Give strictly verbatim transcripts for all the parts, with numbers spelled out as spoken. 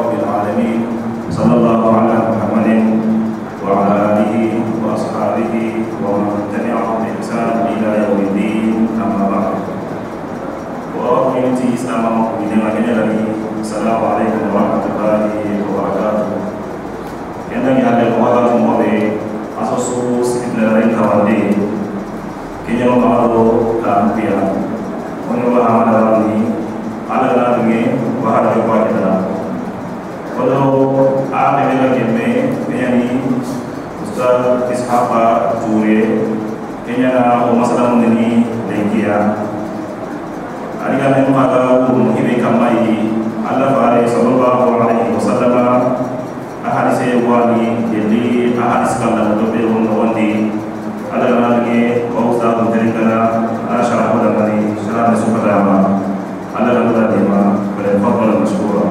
رب العالمين صلى الله على محمد وعلى آله وأصحابه ومن تبعهم بإحسان إلى يوم الدين أما بعد. وأخوتي إسلام ومؤمنين السلام عليكم ورحمة الله وبركاته. Kena ada wala tumore asosus ibnarain kawande kenya no kamado kampia ono ba amana ni ala la nge wa hada ko kita kodo ame mena kemme yani ustaz ishaqa ture kenya na o masala mundini lengia ari ga men maga um hibe kamai Allah bare sallallahu alaihi wasallam ahadise wani yeli ahadis kala to be on wandi ala nalge o ustad terikana ashara hada mani shara subhanahu ala nabda dima bal fadl mashkura.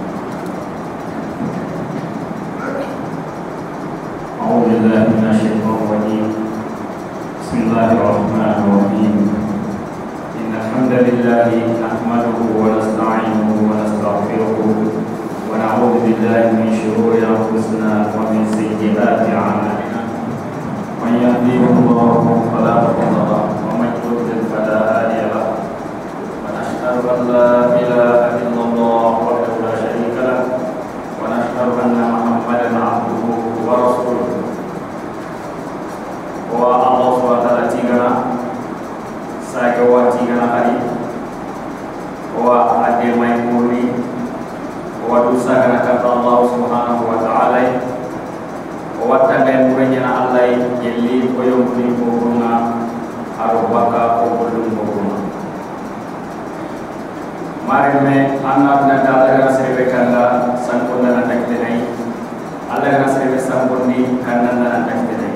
أعوذ بالله من الشيطان الرجيم. بسم الله الرحمن الرحيم. إن الحمد لله نحمده ونستعينه ونستغفره ونعوذ بالله من شرور أنفسنا ومن سيئات أعمالنا. من يهديه الله فلا مضل له ومن يضلل فلا هادي له. ونشهد أن لا إله إلا الله وحده لا شريك له ونشهد أن محمدا عبده ورسوله. Allah subhanahu wa ta'ala tigana saga wa tigana hari wa ade mai murni wa dusa kana kata Allah subhanahu wa ta'ala wa tanga murnya Allah yelli ko yomni ko bunga arubaka ko bulun ko bunga marime anna na dala sebe kala sankunda na takte nai Allah na sebe sambundi kanna na takte nai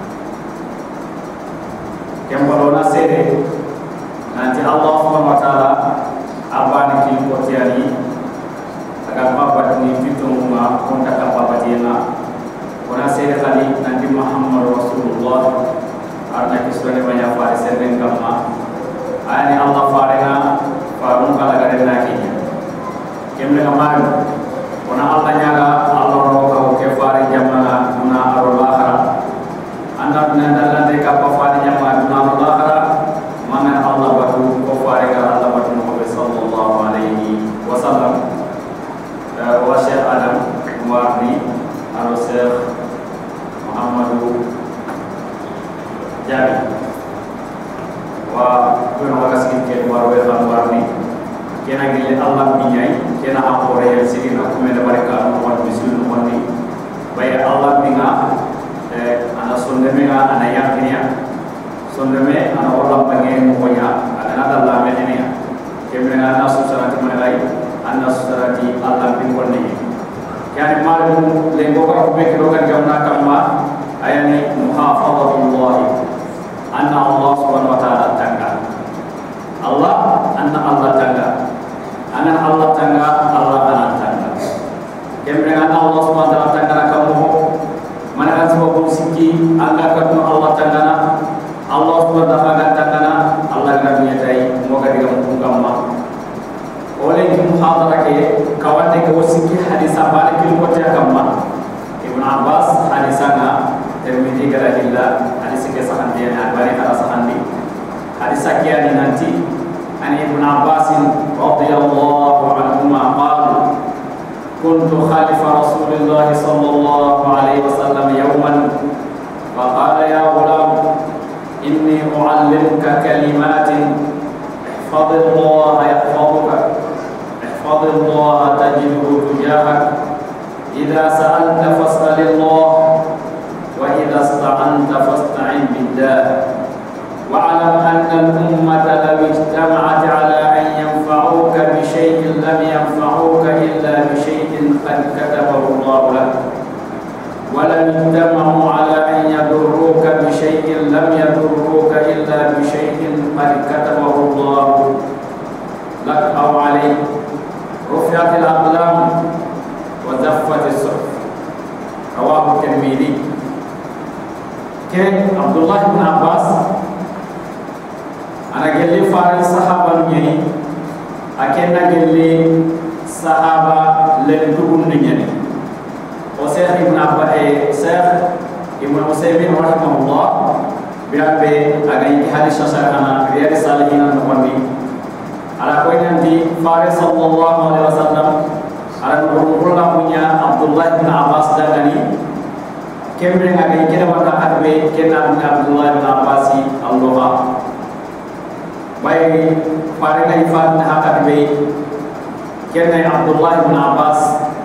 kembalona sede nanti Allah subhanahu wa ta'ala abani kin kotiani agar babat ni fitunguma konta kapapatina ona sede kali nanti Muhammad Rasulullah arna kiswani banyak fare seden kama ani Allah farena farun kala gade nakinya kemle kamaru ona Allah nyaga Allah roka ke fare jamana na arul akhirah anda nanda de kapa fare jamana mana Allah batu ko fare ga Allah batu Muhammad sallallahu alaihi wasallam wa Syekh Adam Warni atau Syekh Muhammadu Jami wa kuna wakasi ke warwe Warni kena gile Allah binyai kena apore yang sirina kumenda baraka Muhammad bisul Muhammad baik Allah binga eh ana sondemega ana yakinya sondeme ana orang pengen punya ana Allah menenya kemudian ana susarati menelai ana susarati Allah pinkolni yani malu lengo ko be ko kan gamna kamma ayani muhafazatullah anna Allah subhanahu wa ta'ala tangga Allah anna Allah tangga anna Allah tangga Allah ana tangga kemudian Allah subhanahu wa ta'ala tangga kamu mana kan sebab siki angka kan Allah tangga Allah subhanahu wa ta'ala katakan Allah akan menyertai moga digabung kamma oleh muhadara ke kawan de wasiki hadis abane kil ko ta kamma Ibn Abbas hadisana Tirmidzi galahilla hadis ke sahan dia albani kala sahan di hadis akiani nanti an Ibn Abbas radhiyallahu anhu qala kuntu khalifa Rasulullah sallallahu alaihi wasallam yawman fa qala ya ghulam إني أعلمك كلمات احفظ الله يحفظك احفظ الله تجده تجاهك إذا سألت فاسأل الله وإذا استعنت فاستعن بالله واعلم أن الأمة لو اجتمعت على أن ينفعوك بشيء لم ينفعوك إلا بشيء قد كتبه الله لك ولم اجتمعوا على أن يضروك بشيء لم يضروك إلا بشيء قد كتبه الله لك أو عليك رفعت الأقلام وزفت الصحف رواه الترمذي. كان عبد الله بن عباس أنا قال لي فارس صحابة مني أكن قال لي sahaba len dugum ni ñani o Cheikh Ibn Abba e Cheikh Ibn Usaymin rahimahullah biabe aga yi hadis sasana riyad salihin no wandi ala ko nanti fare sallallahu alaihi wasallam ala no qulna punya Abdullah bin Abbas dagani kemre aga yi kena wanda adbe kena Abdullah bin Abbas Allah bayi fare kay fa na hakadbe kena Abdullah bin Abbas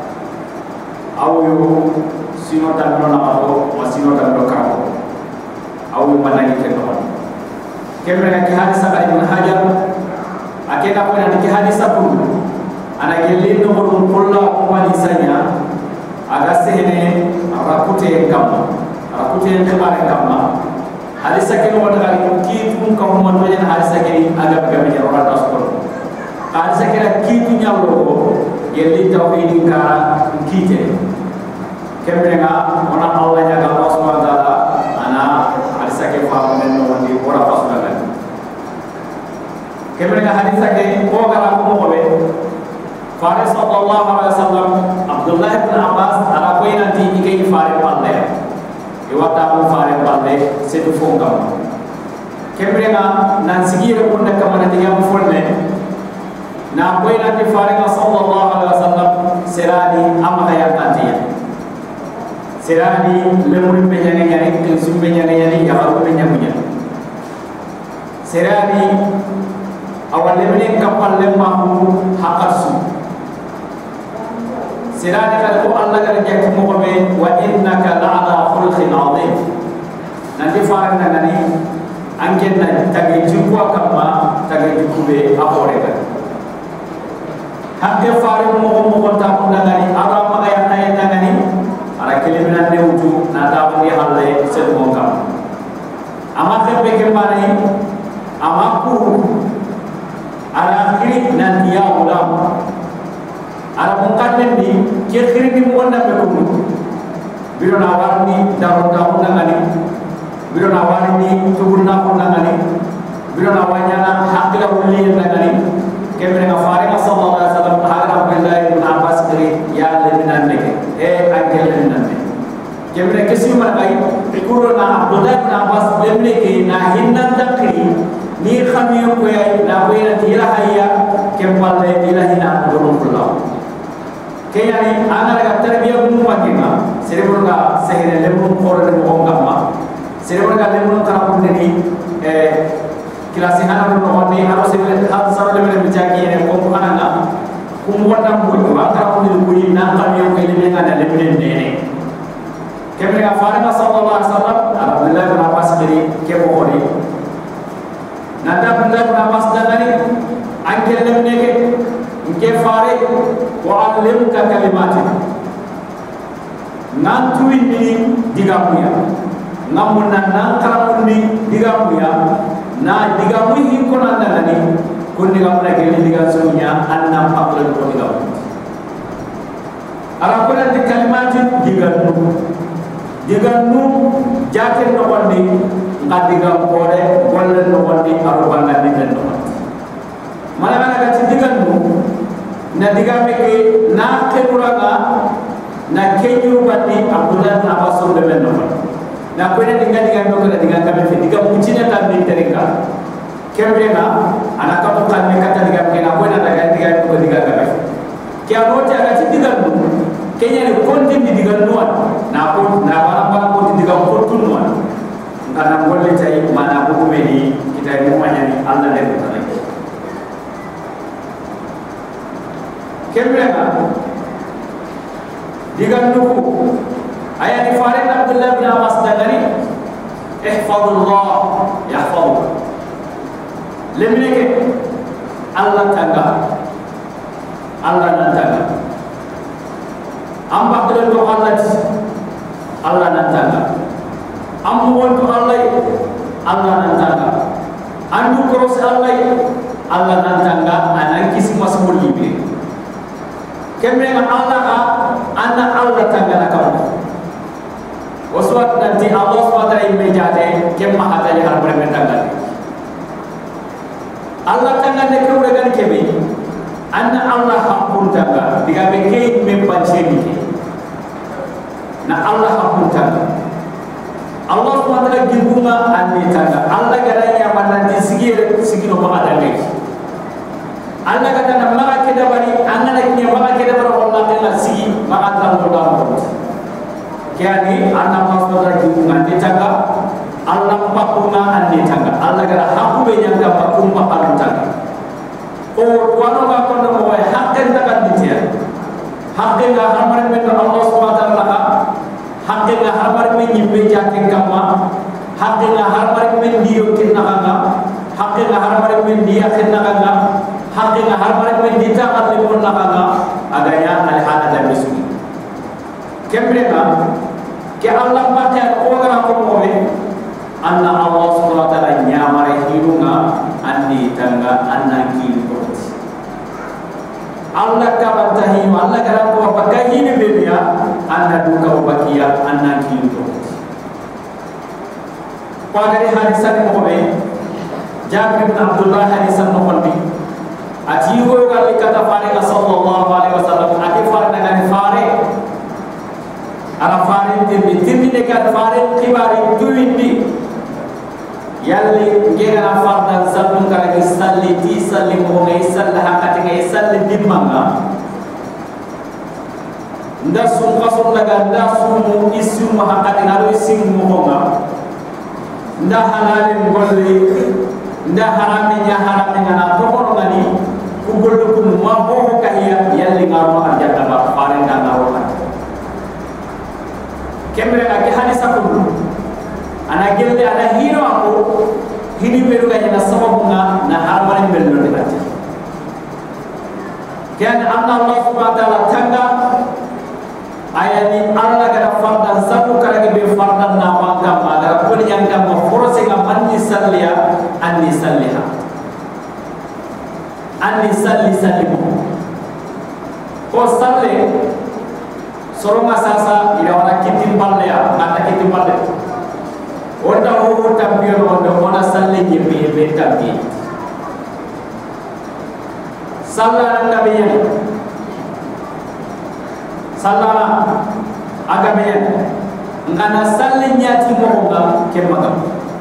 awu sino tamno na ko wasino tamno ka awu managi kendo kemre na ki hadis ka Ibn Hajar akena ko na ki hadis pun ana gelli no ko kullu wali sanya aga sehne rakute kam rakute khibare kam hadis ka no wada ki tum ka mo man wajana hadis ka ni aga ga mi ora tasqol hadis ka ki tu nyawlo ko gelli tawhid ka kite kemrenga ona Allah nya Allah subhanahu wa taala ana hadis ke fa men no wandi ora fasala kemrenga hadis ke ko gara ko mo be fare sallallahu alaihi wasallam Abdullah bin Abbas ala ko ina ti ikay fare palle e wata ko fare palle se du fonga kemrenga nan sigira ko na kamana diga mo fonne na ko ina ti fare sallallahu alaihi wasallam serani amma ya tantiya serani lemuri penyane nyane ke sumbe nyane nyane ya haru penyamunya serani awal lemene kapal lemahu hakasu serani kalau Allah kan jadi muhammad wa innaka la'ala khulqin azim nanti faran nani angken na tagi jukwa kama tagi jukube apore kan hakke faran mo mo ta nani ara ma ya tay nani ara kelimina newtu na ta woni halle sen mo kam ama tembe ke mari ama ku ara kiri nan dia ulam ara mungkin di kiri di mona be ku biro na warni daru daru nangani biro na warni tubunna ko nangani biro na wanyana hakila wuli nangani kemre na fare sallallahu alaihi wasallam hagara billahi ibn Abbas kiri ya leminan neke e angel leminan neke kemre kesi markai ikuro na Abdullah ibn Abbas lemne ke na hinnan takri ni khamiyo ko ya na ko ya tira hayya kempalle ila hina dorong pulau kayani ana daga tarbiya mu makina serebro ga sehre lemu ko re mo ngamma serebro ga lemu tarapu ni e kilasi hana no ni aro sebre hat sara le bijaki ene ko ananga kum wonam bu wa tarapu ni bu na khamiyo ko le ngana le nene kemre ga farama sallallahu alaihi wasallam Abdullah bin Abbas kiri ke bohori nanda Abdullah bin Abbas dangani angkel lemne ke ke fare wa alimka kalimatin nan tuin ni digamuya namun nan karamun ni digamuya na digamu hin ko nan dangani kun digamu na ke digasunya annam aqlan ko digamu ala ko nan kalimatin digamu digannu jake no wandi ngadiga kore golle no wandi arubanga digan no mala mala ga digannu na diga meke na kenuraga na kenyu bati Abdullah bin Abbas de menno na ko ne diga diga no ko diga ka be diga mucina tan ni terika kembe na ana ka to kan me kata diga ke na ko na daga diga ko diga ka be ke amo ta ga digannu kenya ni konti di diga nuan na ko na bara bara ko di diga ko tunuan kana golle tay mana ko ko ni kita mo manya ni Allah le ko tan kemre na diga nuku aya ni farid Abdullah bin Abbas dagari ihfazullah yahfazu lemne Allah tanga Allah nantanga amba dole to Allah Allah nantanga ammu wonto Allah Allah nantanga andu cross Allah Allah nantanga anan kisi masmul libe kemre na Allah ka anna Allah tanga nakam waswat nanti Allah subhanahu wa ta'ala imejate kemma hata ya harbre mentanga Allah tanga ne ko regan kebe anna Allah hakun tanga diga be ke me panceni na Allah hapunta Allah subhanahu wa ta'ala gilbunga andi tanga Allah garanya mananti sigire sigino ma adalai Allah kata na maka ke dabari angana ke maka ke dabari Allah kala sigi maka tamu damu kiani anna Allah subhanahu wa ta'ala gilbunga andi tanga Allah pakuna andi tanga Allah gara hakube nyanga pakumpa palutanga o wano ga kono mo hakken takan ditia hakken ga hamar men Allah subhanahu wa ta'ala hakke nga harbar men yimbe jaake kamma hakke nga harbar men diyo kinna kanga hakke nga harbar men diya kinna kanga hakke nga harbar men dita alle mon kanga agaya al hala da bisu kemre na ke Allah ma ta ko gara ko mo be anna Allah subhanahu wa ta'ala nyamare hirunga andi tanga anna ki ko Allah ka bantahi Allah gara ko bakahi ni bebiya anda duka bakia anna kinto pagari hadisan mo be Jabir bin Abdullah hadisan mo kondi ati wo gal kata fare sallallahu alaihi wasallam ati fare dengan fare ara fare timmi timmi de ka fare kibari tuindi yalli gera fardan sallu kala salli ti salli mo ngai sallaha kati ngai salli dimanga nda sum qasul laga nda sumu isum hakati nalo isim muhonga nda halalin golli nda harami nya harami ngana to kono ngani ku gollu ku ma ho kahiya yalli ngaro arjata ba fare nda ngaro hat kemre ka ke hadisa ko ana gelde ana hino ako hini beru ga ina sababu na na harmani bello de batti kan anna Allah subhanahu wa ta'ala tanga ayani Allah gara fardan satu kala be fardan na manga mala ko yang kam force ga manni salliya anni salliha anni salli sallimu ko salle soroma sasa ila wala kitim balle ya kata kitim balle onda ho tambiyo onda ona salle yebe be tambi sallallahu alaihi sallama agamen ngana salle nyati mo nga kemaga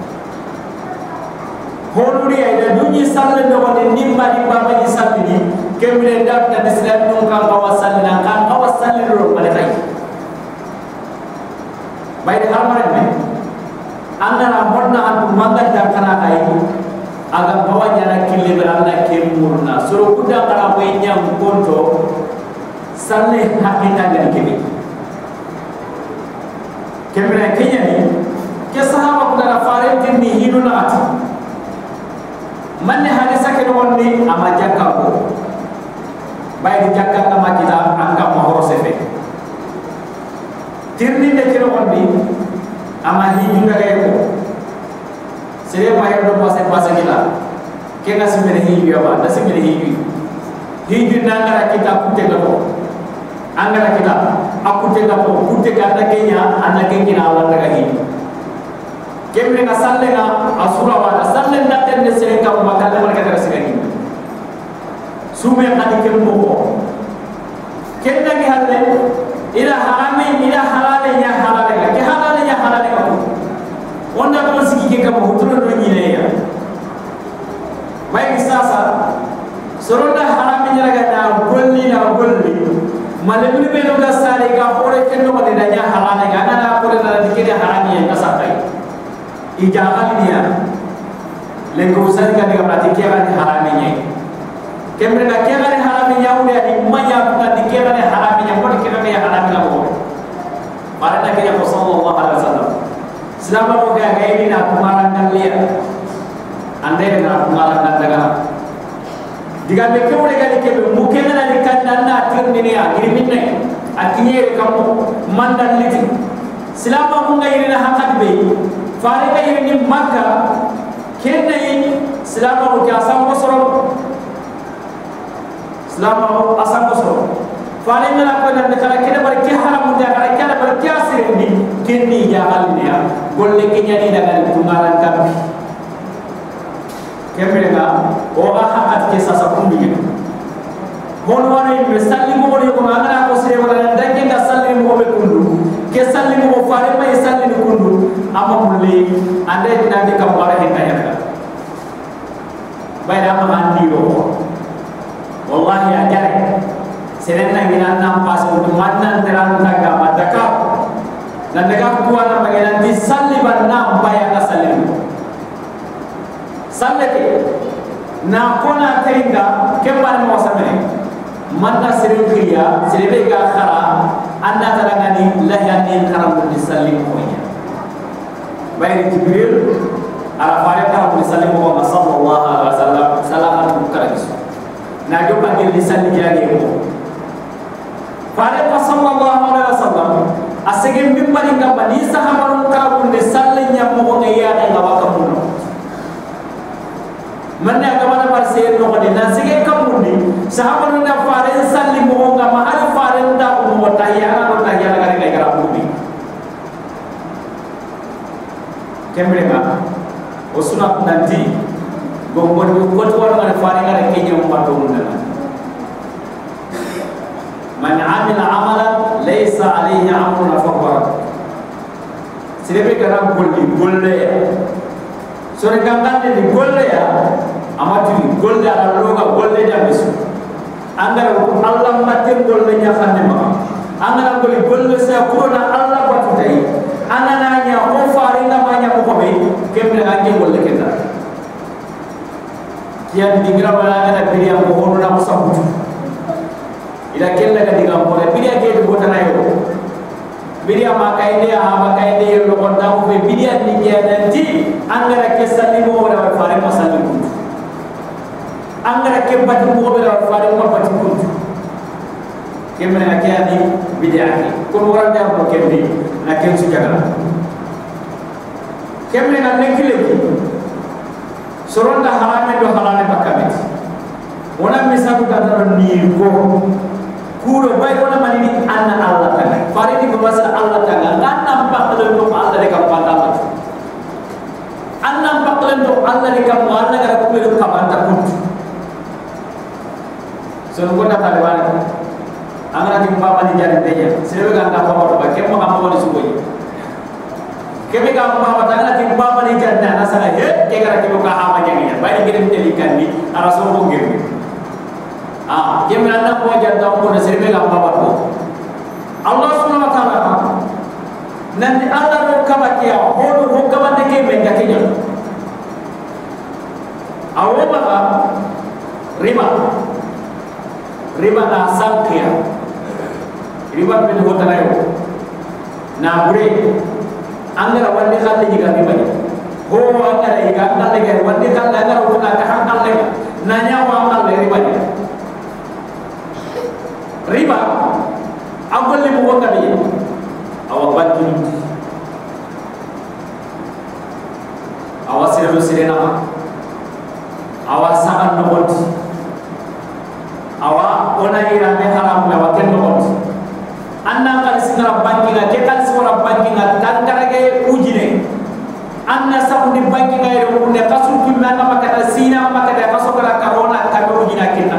holuri ay dunyi salle do woni nimba di baba di salle ni kemre ndat na islam non kan bawa salle na kan bawa salle ro male tay bayde harmare men andana modna antu manga da kana kay aga bawa nyana kille beranda kemurna suru kuda kana boy nyam konto salle hakita dari kini kemra kenya ni ke sahaba kudara fare tinni hinu na ati manne hadisa ke wonni ama jakka ko baydi jakka kama kita angka mahoro sefe tirni de ke wonni ama hinu ngare ko sere mayo do pase pase kita ke nasimere hinu ya ba nasimere hinu hinu nangara kita kutte ko angara kita aku tega po kutte kada kenya anda kenya Allah daga hi kemre ka salle na asura wa salle na tende sere ka ma kala wala ka sere hi sume kadi kembo ko kenna gi halle ila harame ila halale ya halale ka ke halale ya halale ka onda ko sigi ke ka hutro do ni ne ya mai sasa soronda harame ni laga na golli na golli malebni be no ga sare ga hore kenno ma de danya halale ga na ko na dikire harami ya sakai ijagal dia lengo sari ka diga prati ke ga harami ni kemre ga ke ga harami ya ule di maya ka dikire ga harami ya ko ke ga harami la ko barata ke ya sallallahu alaihi wasallam selama ko ga ga ini na kumaran dan liya ande na kumaran dan daga diga be ke ule ga ke be mukena na dikanna na tirni ya girminne akinye kamu mandan liti silama munga yirina hakat be fare ka yirini makka kenna yi silama ko asam ko soro silama ko asam ko soro fare ngala ko nan kala kene bar ki haram da kala kala bar ki asirendi kenni ja halniya golle ke nyani daga tungalan kambi kemre ga o ga hakat ke sasa kumbi hono wana be salli mo woni ko ngana ko sire wala danke nga salli mo be kundu ke salli mo faare may salli ni kundu amma mulle ande dina de kam wala hen kayaka bayda ma andi yo wallahi ya jare serena ngina nam pas untuk mannan teran taga madaka dan daga kuwa na bagian di salli banna baya ka salli sallete na kona teringa kembar mo samene manna sirri kriya sirri ga khara anna tarangani lahani kharam di salli mo ya bayi jibril ala fare kharam di salli mo sallallahu alaihi wasallam salaman karais na do bagil di salli jage mo fare sallallahu alaihi wasallam asege mimbari ngamba ni sahabaru kharam di salli nyamo ngaya ngaba kamuno manna gamana bar sey no ngade na sige kamundi sahabaru na fare salli mo ngama hal fare nda ko mo tahiyana ko tahiyana gari kay gara bumi kemre ma osuna nanti gombon ko to wala fare ngare kenya mo mato mundana man amila amalan laysa alayhi amruna fahuwa sirebe gara golli golle sore gangande di golle ya amati golle ala loga golle da bisu angara Allah matin golle nya khande ma angara golle golle sa kurona Allah batu tay anana nya ko fare namanya ko be kemre anje golle keta kian digira bala ngana biriya ko hono na musabutu ila kella ka diga mo biriya ke do botana yo biriya ma kainde ha ma kainde yo lo konda ko be biriya ni ke nanti angara ke salimo wala fare ma salimo angara ke batu mo be wala fare ma batu ko kemre na ke ani biriya ki ko mo randa ko kemri na ken su jagala kemre na nekile ki soronda harame do halane bakamit wona misabu kadaro ni ko kuro bay wona manini anna Allah tan fare ni basa Allah tan ngana pakle do Allah de kam pantala anna pakle do Allah de kam Allah gara ko do kam anta kun so ko ta taliban angara di baba ni jare teja sebe ga ta baba ba kem ma ma woni suboy kebe ga baba tanga di baba ni jare na sala he ke gara ki ko ka ha ma jangi bay ni gem telikan ni ara so ko gem ah kemra na ko jada ko na sebe ga baba ko Allah subhanahu wa ta'ala nanti Allah ro kabati ya hodo ho kabande ke be ga kenya awo ba riba riba na sankia riba ben ho tanayo na bure angara wande khalle jiga riba ni ho angara jiga angara jiga wande khalle angara ho na ka halle na nya wa angara riba ni riba agol li mo wonga bi awa banki awa sirru sirena awa saban no bot awa ona ira me haram la waken no bot anna kal sinara banki ga ke kal sora banki ga tan karage ujine anna sabundi banki ga ro ne kasul ki manna makata sina makata kasokala karona kabe ujina kinna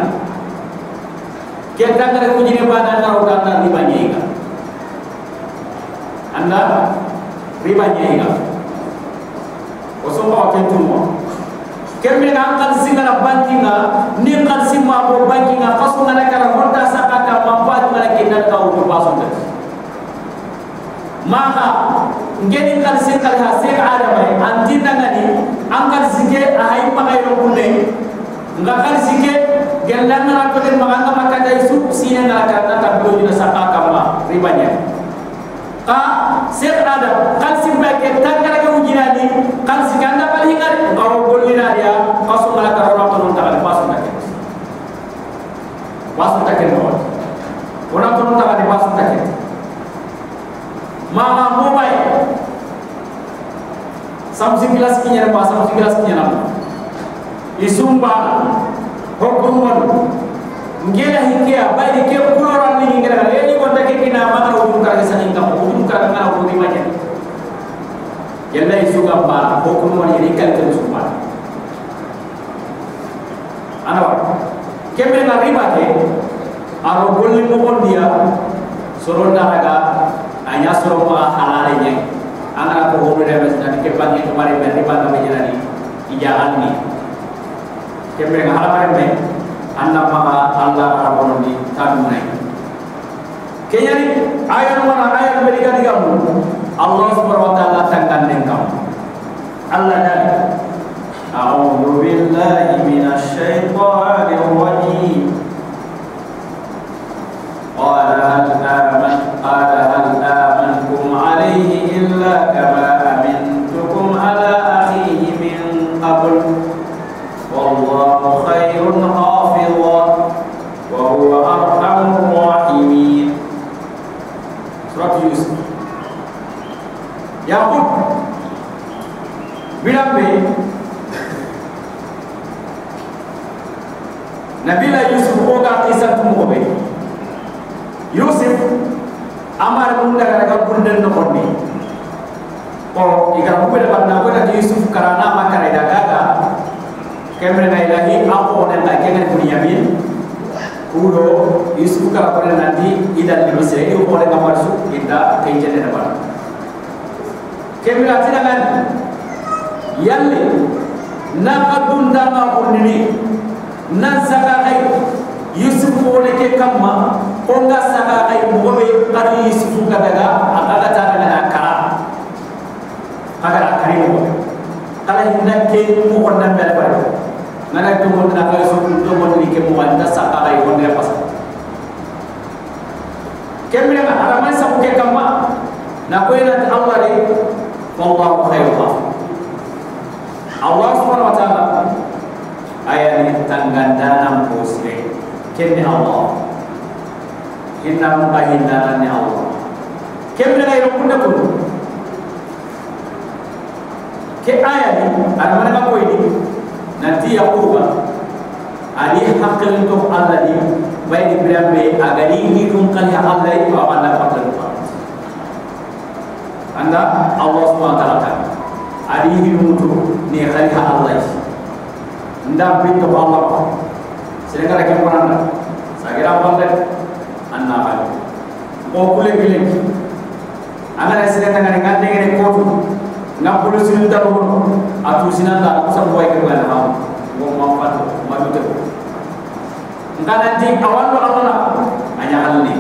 kita ngare kujine bana ngaro dana riba nyega anda riba nyega osoma wakentumo kemme ngangkan singara bankinga ni kan simma bo bankinga kasu ngana kala honta sakaka mampat ngala kinna taw to basunta maka ngeni kan singkal ha sek adamai antina ngani angkan sike ahay pakai ro kunne ngakal sike gelan na ko den maganga makata isu sine na karata tablo dina saka kama ribanya ka sek adam kan simba ke tangara ke ujinani kan siganda kali hingar aw golina dia kasu na karora ko non takal pasu na ke pasu ta ke no ona ko non takal pasu ta ke mama mobile samsung kelas kinya pa samsung kelas kinya na isumba hokumon ngela hikia bali ke kuloran ni ngela leli ko take kina mara udun ka sa ingam udun ka ngana ko di manya yalla isuga ba hokumon ni kal ke sumba ana wa kemre na riba ke aro golli mo on dia soro daga anya soro ma halale nye angara ko hono de mesna ke bangi to mari be riba na menjadi ijaan ni kembe ngahala me anna ma Allah rabbon ni tanunai kenyani ayat mana ayat berikan kamu Allah subhanahu wa ta'ala tangkan dengan Allah dan a'udzu billahi minasy syaithanir rajim qala hal aman qala hal amantum alaihi illa kama amintukum ala akhihi min qabl wallahu khairun hafizan wa huwa arhamur rahimin. Surat Yusuf. Yakub bilang be Nabilah Yusuf oga kisah tumuko be Yusuf amar munda gara bunden no konni ko iga ko dapat na ko na Yusuf karana makare daga kemre na ilahi apo na ta kengen Bunyamin udo Yusuf kala ko nanti idan di Mesir itu boleh ngamarsu kita kenjene na ba kemre atina kan yalle na kadunda ma konni nan saka ay Yusuf boleh ke kamma konga saka ay mobe kari Yusuf kadaga akala tara na akara agara kari mo kala hinna ke mo konna mele ba nana to mo na kay so to mo ni ke mo anda saka ay wonde pas kemre ma araman sa ke kamma na ko ina Allah ri wallahu khairul Allah subhanahu wa ta'ala ayat ini tanggandanam posre kene Allah inna mukahindanannya Allah kemre ngai rokunda kun ke ayat ini ana mana ko ini nanti Yaquba ali hakal untuk Allah ni baik diberambe agari hidup kali Allah itu awan dapat lepas anda Allah subhanahu wa ta'ala ali hidup ni kali Allah ndam pintu Allah sehingga lagi mana saya balik anak kali mau kulit kulit anak saya dengan dengan dengan kotu ngap bulu sini tahu atau sini tak usah buat kerana ham mau mampat maju tu engkau nanti awan orang mana hanya hal ini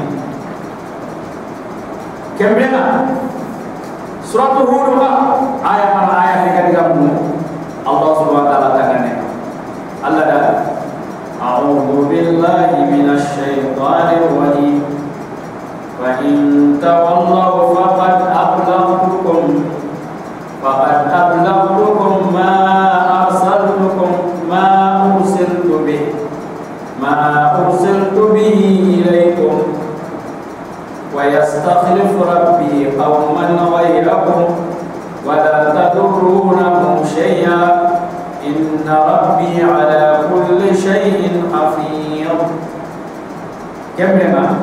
kemudian surat Hud ayat mana ayat tiga kamu Allah subhanahu wa ta'ala tangannya Allah dah a'udzu billahi minasy syaithanir rajim wa in tawallaw faqad ablaghtukum faqad ablaghtukum ma arsaltukum ma ursiltu bih ma ursiltu bihi ilaykum wa yastakhlif rabbi qauman ghayrakum wa la tadurrunahu syai'an inna rabbi ala kulli syai'in hafiz. Kemana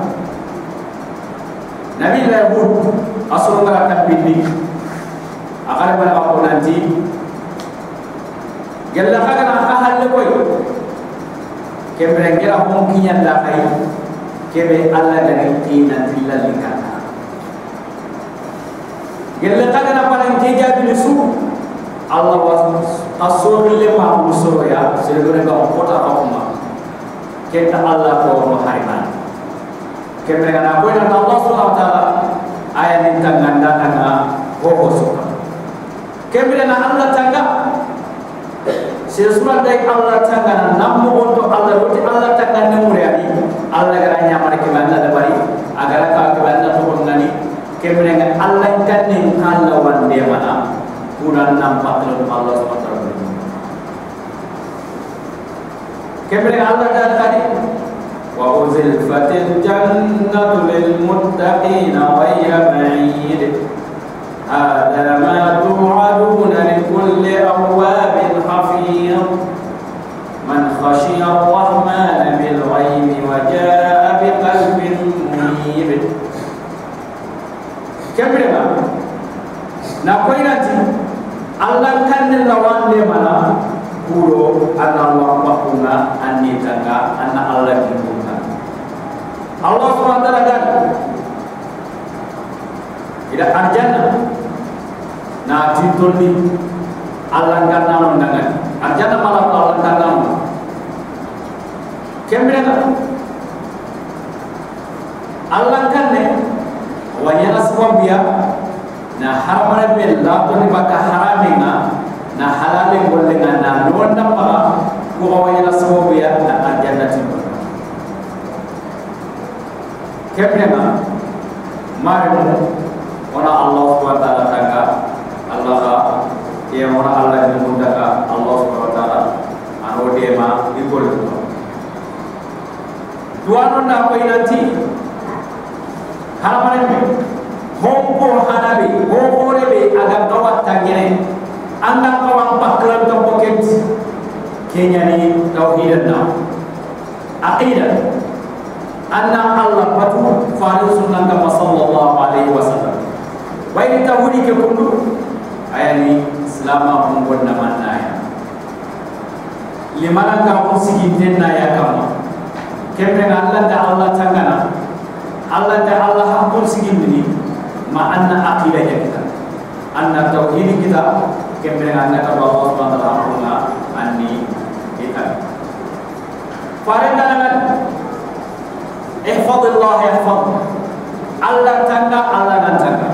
Nabi Hud asal ngarakan bini akan pada waktu nanti gella kana kahal koy kemre ngira mungkin anda kai kebe Allah dari tina tilal likana gella kana pada keja bisu Allah was asur lema usur ya sebenarnya kau kota apa kita Allah kau mahariman kemre kana ko ina Allah subhanahu wa ta'ala ayat ini tanganda kana ko suka kemre na Allah tangga sesuatu dari Allah tangga namu untuk Allah roti Allah tangga nemuriani Allah garanya mereka banda dabari agar kau banda tu ngani kemre na Allah kan ning Allah wan dia mana kurang nampak dalam Allah subhanahu wa ta'ala kemre Allah dah tadi wa uzilfatil jannatu lil muttaqin ghayra ba'id hadha ma tu'aduna li kulli awwabin hafiz man khashiya ar-rahman bil ghaibi wa jaa'a bi qalbin munib kemrema na koinati Allah kan lawan de mana puro ana Allah pakuna anni tanga ana Allah dibuka ida arjana na tintoni Allah kan nanon dangan arjana malah Allah kan nanon kemre Allah kan ne wanyana sebab dia na haramare be la to ni baka haramenga na halale gollenga na nonda pa ko wanyana sebab dia na arjana tin kemrenga mare ona Allah subhanahu wa ta'ala tanga Allah ya ona Allah ni mundaka Allah subhanahu wa ta'ala ano dema ikol duano na ko inanti haramane be hompo hanabe hompo rebe aga kawat tangene anda kawang paklan to pocket kenya ni tauhid na aqidah anna Allah patu faris sunnah kama sallallahu alaihi wasallam bayi tauhid ke kundu ayani selama mungkin nama naya limana kau sigi tenna ya kama kemre Allah da Allah tangana Allah da Allah hakul sigi ini ma anna aqidahnya kita anna tauhid kita kemre anna ka Allah subhanahu wa ta'ala anni kita farenda dengan ihfadillah yahfad Allah tangga Allah dan tangga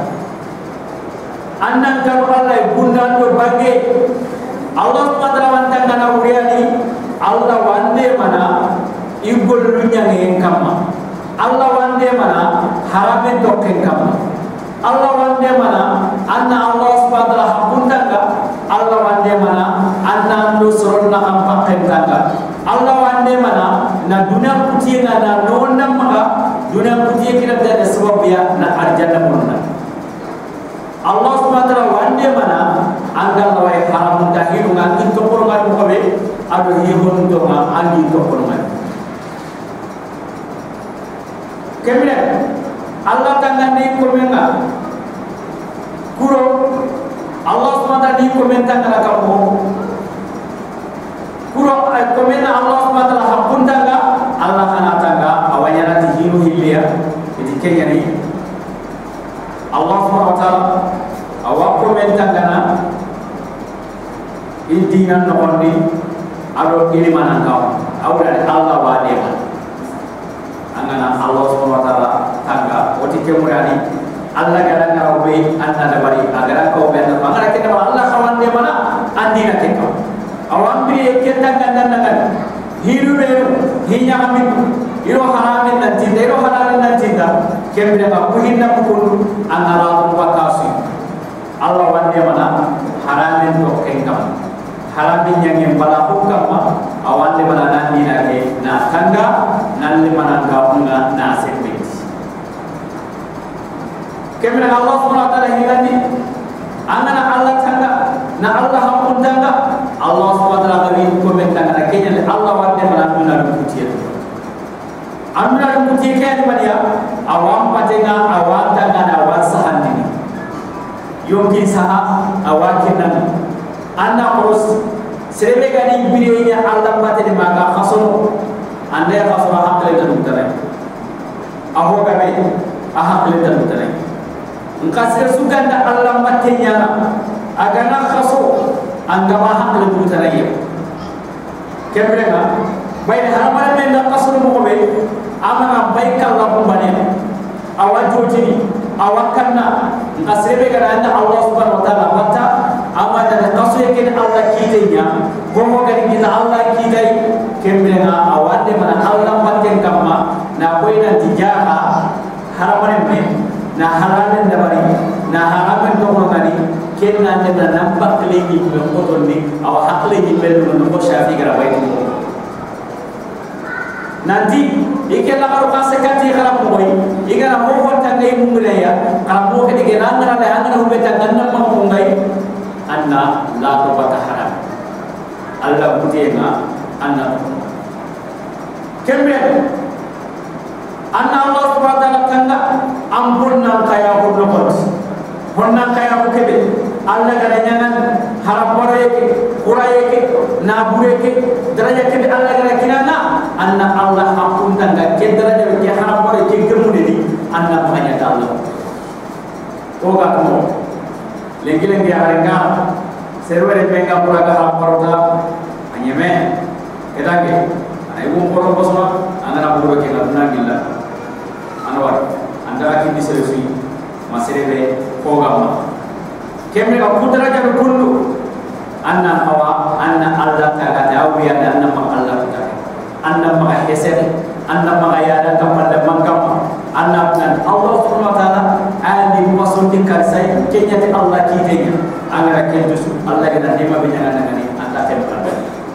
annan karu Allah bundan do bage Allah subhanahu wa ta'ala na uriani Allah wande mana igol lunyange kamma Allah wande mana harame dokken kamma Allah wande mana anna Allah subhanahu wa ta'ala bundanga Allah wande mana anna ando soronna ampakken tangga Allah wande mana na dunia kutiya na nonna maga dunia kutiya kira da sebab ya na arjana munna Allah subhanahu wa ta'ala wande mana anggal lawai haram tahiru ngin to ko ngal ko be ado yehon to ma andi to ko ngal kemre Allah tanga ni ko menga kuro Allah subhanahu wa ta'ala ni ko menta kala ka ko kuro ay ko mena Allah subhanahu wa ta'ala hakun tanga Allah kana tanga awanya na tihiru hilia iti kenya ni Allah subhanahu wa ta'ala awak komentar kana idina nondi ado ini mana kau awda Allah wade angana Allah subhanahu wa ta'ala tangga oti kemurani Allah gara ngarawe anda dabari agar kau benar mangara kita Allah kawan dia mana andina kita awam bi kita gandan dengan hiru beru hinya amin iro haramin dan cinta iro halalin dan cinta kemre aku hinda pukul angara wakasi Allah wande mana haramin to kengkam haramin yang yang bala hukam awande mana nani nake na tanga nalli mana kaunga na sepit kemre Allah subhanahu wa ta'ala hilani angana Allah tanga na Allah hakun tanga Allah subhanahu wa ta'ala bagi komentar na kenya Allah wande mana nuna dukutiya amna dukutiya kaya dia awam patenga awam tanga na awam sahani yonki saha awakinan anna urus serebe gani birinya Allah batene maga khasono ande khasono hakle tan tare aho gabe ahakle tan tare ngkasir suganda Allah batenya agana khaso anga mahakle tan tare kebrega bayne haramane men da khasono mo be amana bayka Allah bane awajotini awakanna ngasrebe gara anda Allah subhanahu wa ta'ala wata amada da kaso yake Allah kitenya gomo gari kita Allah kitai kemrenga awande mana Allah paten kamma na koina tijaha haramane men na halalan dabari na haramen to ngani kenna de na nampak legi ko tonni aw hakle ni belu no ko shafi gara baytu nanti ikela karo kasekati kharam boy igana ho wonta ngay mumulaya kala mo ke de nangana le angana ho beta ganna ma ngai anna la to bata haram Allah butenga anna kembe anna Allah subhanahu wa ta'ala kanga ampurna kaya ho nokot honna kaya ho kebe Allah gara nyangan haram boreke kurayeke nabureke daraja kebe Allah gara kinana anna Allah ampun tangga ke daraja ke haram boreke kemude di anna banyak Allah oga ine gilen dia harenga serwere penga pura ga haporta anyeme edange ay won ko ro bosma angana buro ke ngana gilla anwar anda akindi selfi maserebe ko gamma kemme ka kudra ja kullu anna hawa anna allah ta ga awliya anna ma allah ta anna ma hesed anna ma yada kamal mangkam anna nan allah subhanahu wa taala ali wasulti karsai kenya te allah kitenya angara kentu allah ga dima be nyanga ngani anta tempa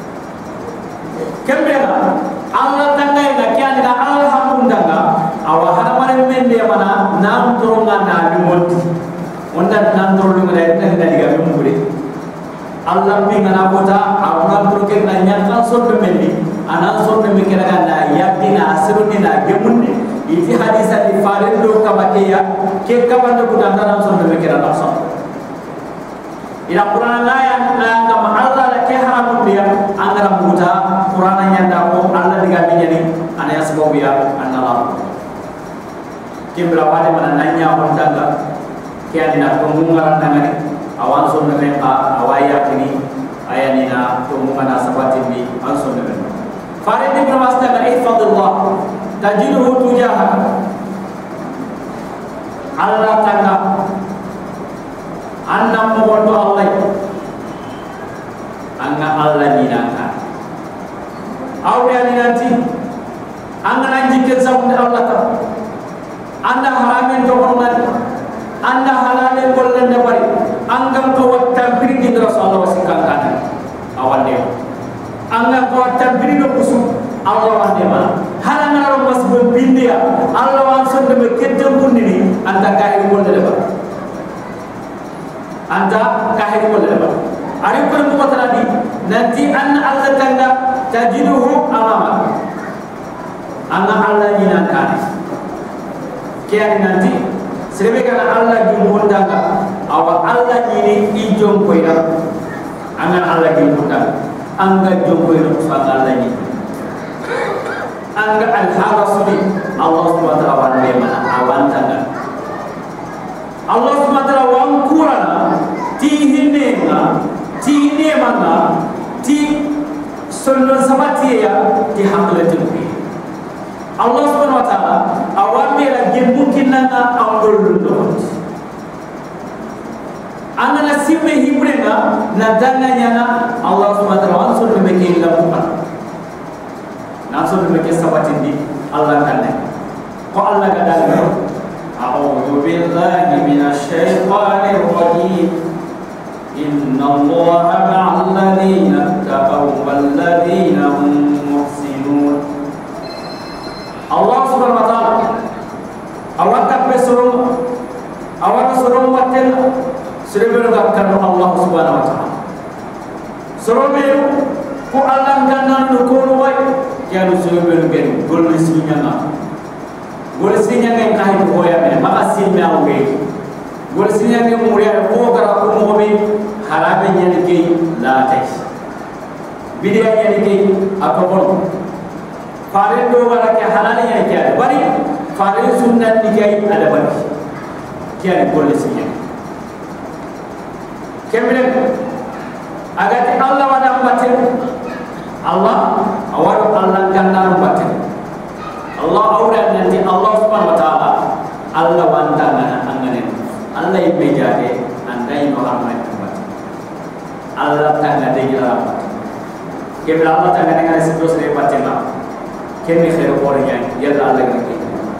kemme Allah tangga ina kian ina alhamdulillah awa haramare men dia mana nam turungan na bimot onda nam turun ngada ina ngada diga bimure Allah pingana kota awna turuke na nyakal son bemendi ana son be mikira ganda yakina asruni na gemunni iti hadisa di farendo kabakeya ke kabando kudanda nam son be mikira na son ila qur'an aya na ngam Allah la ke haramun dia angara muta qur'an nyanda ko Allah diga binyani ana yasbo biya annala kimbra wade mana nanya on tanga ke adina pengungara nangani awan son ne ka awaya kini ayani na pengungana sabati bi anson ne farid ibn mas'ud ihfadullah tajiduhu tujaha Allah tanga anna mogondo Allah anga Allah ninaka awliya ninanti anga nanjike sabunde Allah ta anda haramen to wonnan anda halalen gollende bari angam to watta biridi rasulullah wasikangana awande anga ko watta birido kusu Allah wande ma halanga ro masbo bindiya Allah wan sonde be keddam bundini anda kay gollende bari anta kahir wala ba ari ko mo tadi nanti an Allah tanda tajiduhu amama anna Allah ina kan kian nanti serebe kana Allah di mondaga awa Allah ini ijom ko ina anna Allah di mondaga anga jom ko ina sa Allah ni anga al harasuli Allah subhanahu wa ta'ala mana awan tanda Allah subhanahu wa ta'ala wang kurana ti hinenga ti nemanga ti sunnon sabati ya ti hamle tubi Allah subhanahu wa ta'ala awambe la gembukin nanga awdol do anana simme hibrenga na danganya na Allah subhanahu wa ta'ala wansul be ke la bukan na so be ke sabati di Allah kanne ko Allah ga dal أعوذ بالله من الشيطان الرجيم إن الله مع الذين اتقوا والذين هم محسنون الله سبحانه وتعالى أواتك بسرم أواتك سرم واتل سربنا كأن الله سبحانه وتعالى سرمه كو الله كأن نكون واي كأنه سربنا كأن كل مسلمنا gol sinya ngai kai ko ya me maka sinya uge gol sinya ngai muriya ko gara ko mo be harabe nyani ke la tay bidiya nyani ke akobon fare do wala ke halal nyani ke bari fare sunnat ni ke ada bari kian gol sinya kemre agati Allah wada batin Allah awar Allah ganna batin Allah awra nanti Allah subhanahu wa ta'ala Allah wantana angane Allah ibejade andai no harmai tempat Allah tanga de gira ke Allah tanga ngane sido sere patema ke mi khair ko nya yalla Allah ngi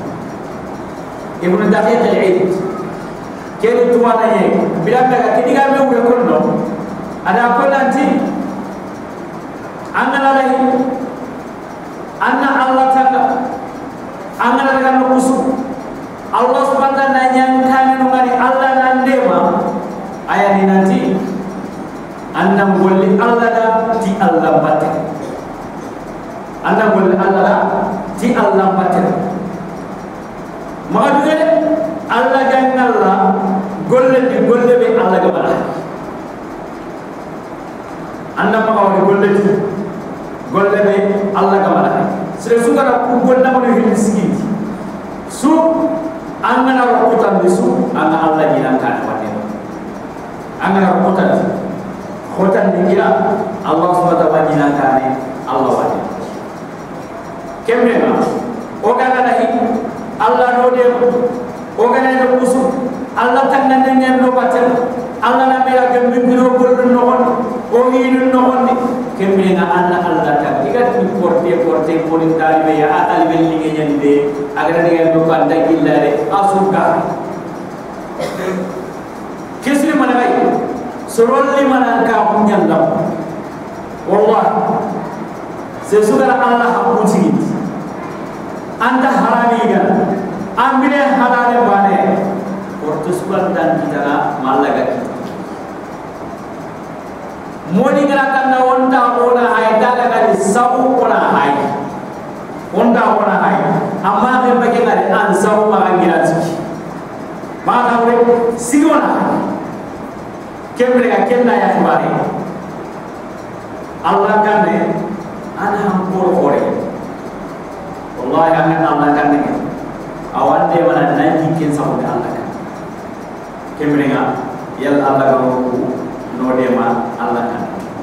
ibnu daqiq al-eid ke ni tuwana ye bilanga ka kidiga me wu ko no ada ko nanti angana lahi anna Allah tanga angana daga nusu Allah subhanahu wa ta'ala nyankane ngari Allah nandema ayani nanti annam golli Allah da ti Allah batte annam golli Allah da ti Allah batte magadu Allah jannalla golle di golle be Allah ga bala annam ma golle di golle be Allah ga bala sere sugara ku gonna mo hin sigi su angana ko tan bisu anga Allah jinan kan wate angana khotan khotan dikira Allah subhanahu wa ta'ala kane Allah wadi kemena o kana nahi Allah no de o kana no musu Allah tan nan nyen no batel Allah na me agam biro bol no on o hin no on kemena Allah Allah tan diga ni porte porte polin talibe ya talibe linge nyande agara diga do kan da illare asuka kisri managai surolli manaka punyandam wallah sesugara Allah hakuti anda haramiga amire halale bane ortus dan kita malaga kita moni ngarakan na onda ona hay daga gari sabu ona hay onda ona hay amma be bage gari an sabu ma ngira tiki ma tawre sigona kemre ga kenna ya khibari Allah kane ana hampur kore wallahi ana Allah kane awan de mana nanti ken sabu Allah kane kemre ga yal Allah ga no de ma Allah kane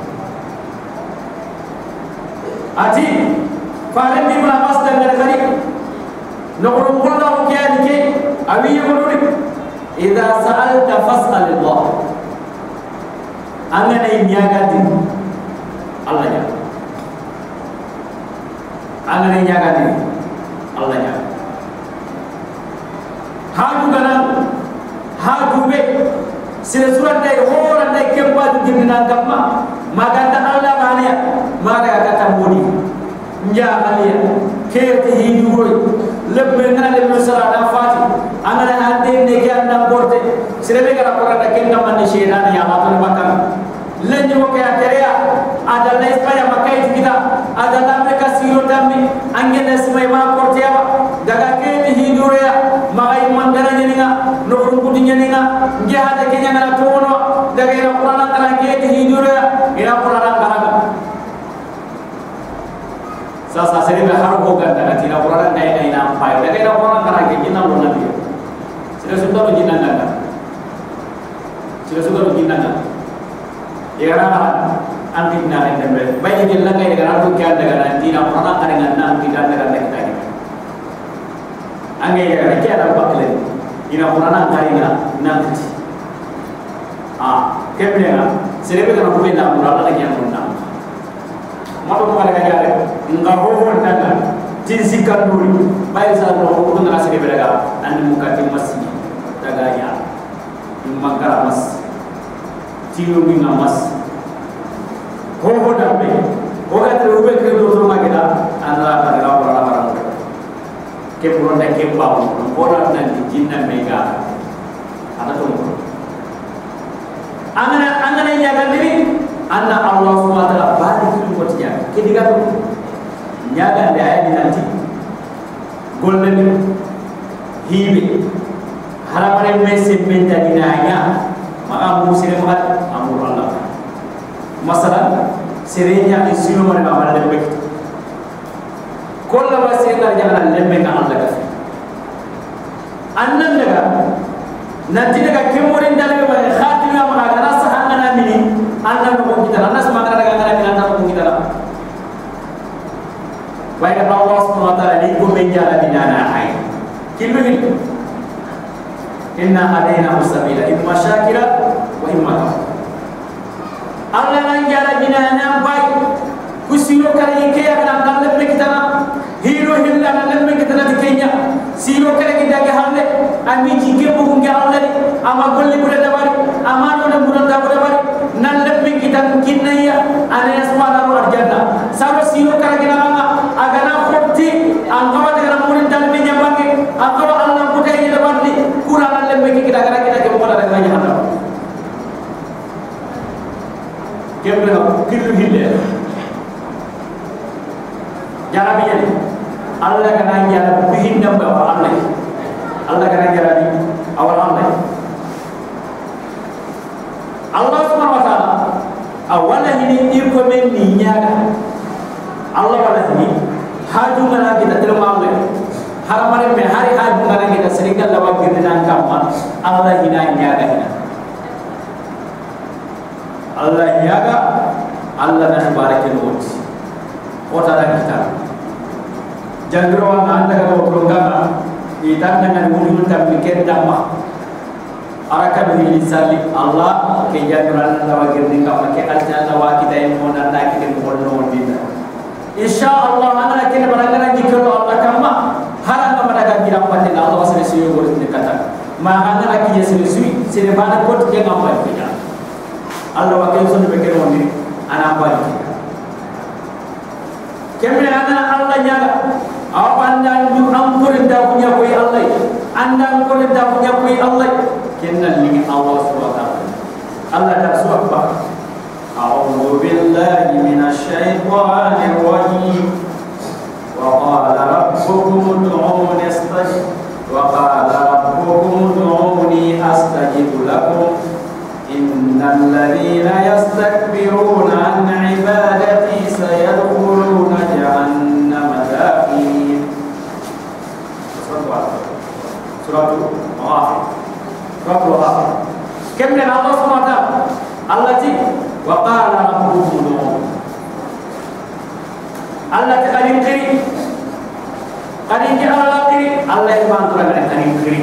ati fare di mana mas dan kari nokron kullu kiyani ke abi yurudi idza sa'alta fas'al Allah angane nyagati Allah ya angane nyagati Allah ya hadu kana hadu be sira surat dai horan dai kemba dinna gamma maganda Allah baniya maga kata modi nja aliya kete hiduroy lebbe ngana le musara da fati angana ande ne ke anda porte sirebe gara porada kenna man shedan ya matul bakam lenye mo ke ateria ada la espanya makai kita ada la me kasiro tammi angena smay ma porte ya daga kete hiduroya magai mandana nyeninga no rumputi nyeninga nja hada kenya ngana tono daga ina qur'an tara kete hiduroya ina qur'an karaga sasa sering harus bogan daga tina qur'an dai dai na pai daga ina qur'an karaga kinna lo nabi sira sudah lo jinan daga sira sudah lo jinan daga ya kana anti na ren dembe bayi jel la ngay daga ru kyan daga tina qur'an karaga na tina daga daga kita angge daga kya bakle ina qur'an karaga na ah kemena sirebe kana ko na qur'an la kyan na mato ko daga yare nga ho ho daga tin sikar duri bay sa no ko na sirebe daga and mukati masni daga ya makara mas tiro mi mas ho ho dabe ho ga tro be ke do to mageda andra ka daga wala barang ke puron da ke ba ko na nan jinna mega ada to angana angana ya gandiri anna Allah subhanahu wa ta'ala barik ko tiya ke diga to nyaga de ay nanti golne ni hibe haramare messe menta dinanya maka musire makat amur Allah masalan serenya isino mare ba mala dembe kolla wasi ngar jangan lembe ka Allah ka annan daga nanti daga kemorin dalbe ba khatima ma kana sahana mini annan ko kita anas ma daga daga mini annan ko kita baik Allah subhanahu wa ta'ala ni ko menjala dinana hay kilu ni inna hadaina sabila imma syakira wa imma kafur Allah menjala dinana baik kusiro kali ke akan dalam kita hero hilla dalam kita di Kenya siro kali kita ke hamle ami jike bugung ke Allah ni ama golli buda dabari ama no na buda dabari nan lebbi kita kinna ya ana yasmana ro arjana saro siro kali kita manga agana khopti angkawa dengan murid dalam menyabangi angkawa Allah buda ini dabari kurang lebbi kita agana kita ke buda dabari handa kemre kilu hille jarabi jadi Allah kana jara bihin dam ba Allah Allah kana jara di awal Allah Allah subhanahu wa ta'ala awala ini irko men ni nyaga Allah wala ini haju ngana kita terima Allah haramare me hari haju ngana kita seringal lawa kirna kamma Allah hina nyaga hina Allah nyaga Allah na barake no kota dan kita jangro anda ga programa itan dengan mudun tabiken damma araka bi lisali Allah ke jangran tawagir ni ka ke aljanna wa kita en mona ta kita bolno dinna insyaallah ana ke barangana dikro Allah kama haranga madaga gira paten Allah wasale siyo gor ni kata ma ana ki yesele sui sire bana kot ke ngapa kita Allah wa ke so be ke woni ana ba kemne ana Allah nyaga awanda du ampur da punya koi Allah anda ko da punya koi Allah kenna li Allah subhanahu wa ta'ala Allah ta subhanahu a'udzu billahi minasy syaithanir rajim wa qala rabbukum ud'uni astajib wa qala rabbukum ud'uni astajib lakum innal ladzina yastakbiruna an ibadati sayadkhuluna jahannama dakhirin surah al-A'raf surah al-A'raf kemne Allah subhanahu wa ta'ala allati wa qala rabbukum ud'uni Allah kadin kiri kadin ki Allah kiri Allah yang mantra kadin kiri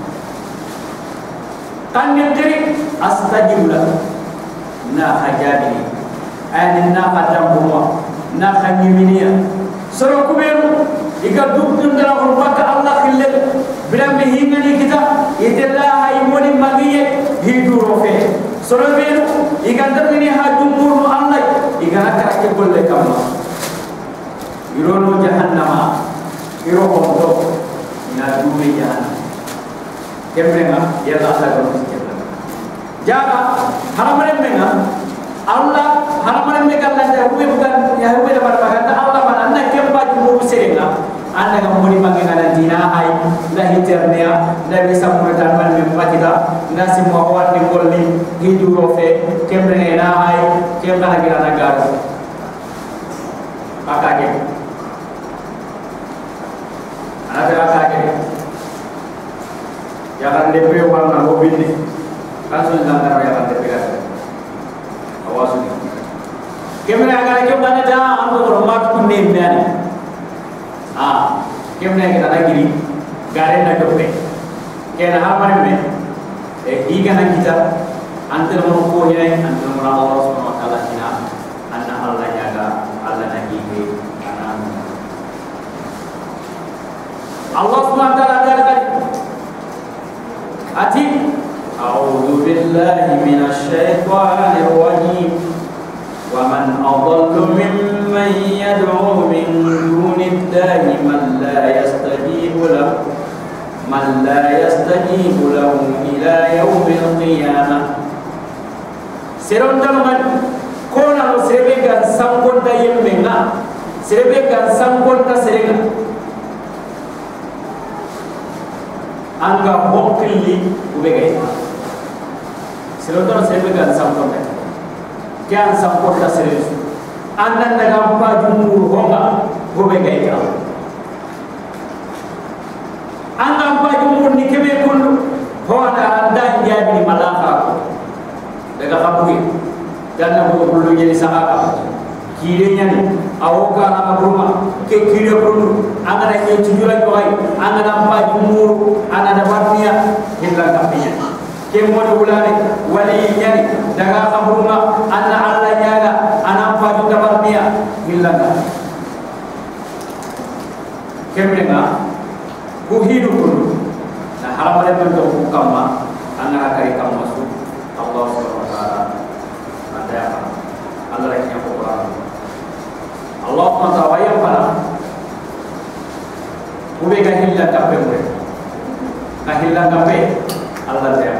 kadin kiri astajib lakum na hajabi an na hadam huwa na khanyimiya soro kuberu iga dukun dara ko baka Allah khillel bilam bi hingani kita italla hay moni magiye hidu rofe soro beru iga darni ha dumur Allah iga nakara ke bolle kamma irono jahannama iro hondo ina dume jahannam kemrenga yalla ta ko jaga haramare menga Allah haramare menga Allah huwe bukan ya huwe dapat kata Allah mana kemba jumur serenga anda kamu muni mangena dina ai la hiternia la bisa muratan man membatida na semua awat ni golli hidu rofe kemre na ai kemba lagi nagar akage ana akage jangan depe warna mobil ni langsung jangan ya kan depe awas ni kemre agak ke mana dah ambo romat kuning dan ah kemne kita lagi garen na dope kena hamar me e iga na kita antar mo ko ya antar mo Allah subhanahu wa ta'ala ina anna Allah jaga Allah na hibe ana Allah subhanahu wa ta'ala jaga ati a'udzu billahi minasy syaithanir rajim wa man adallu mimman yad'u min dunillahi man la yastajibu lahu man la yastajibu lahu ila yaumil qiyamah seronda man kona no serebe gan sangonda yemmenga serebe gan sangonda serenga anga hokilli ubegay seronda no serebe gan sangonda kyan sangonda serenga anda daga pa jumur honga ubegay ka anda pa jumur ni kebe kundu hoda anda jadi malaka daga kabuki dan ko bulu jadi sahaka kirenya ni awoka na bruma ke kire brulu anga na tujura ko ay anga na pa jumur anga na barnia hilla kapinya ke mo bulane wali yani daga kabruma anna Allah nyaga ana pa juga barnia hilla ka kemrenga kuhidu kulu na haramare bento kama anga kari kama su Allah subhanahu wa ta'ala ada Allah yang Quran Allah subhanahu wa ta'ala yang pada ube kahilla kape ube kahilla kape Allah dia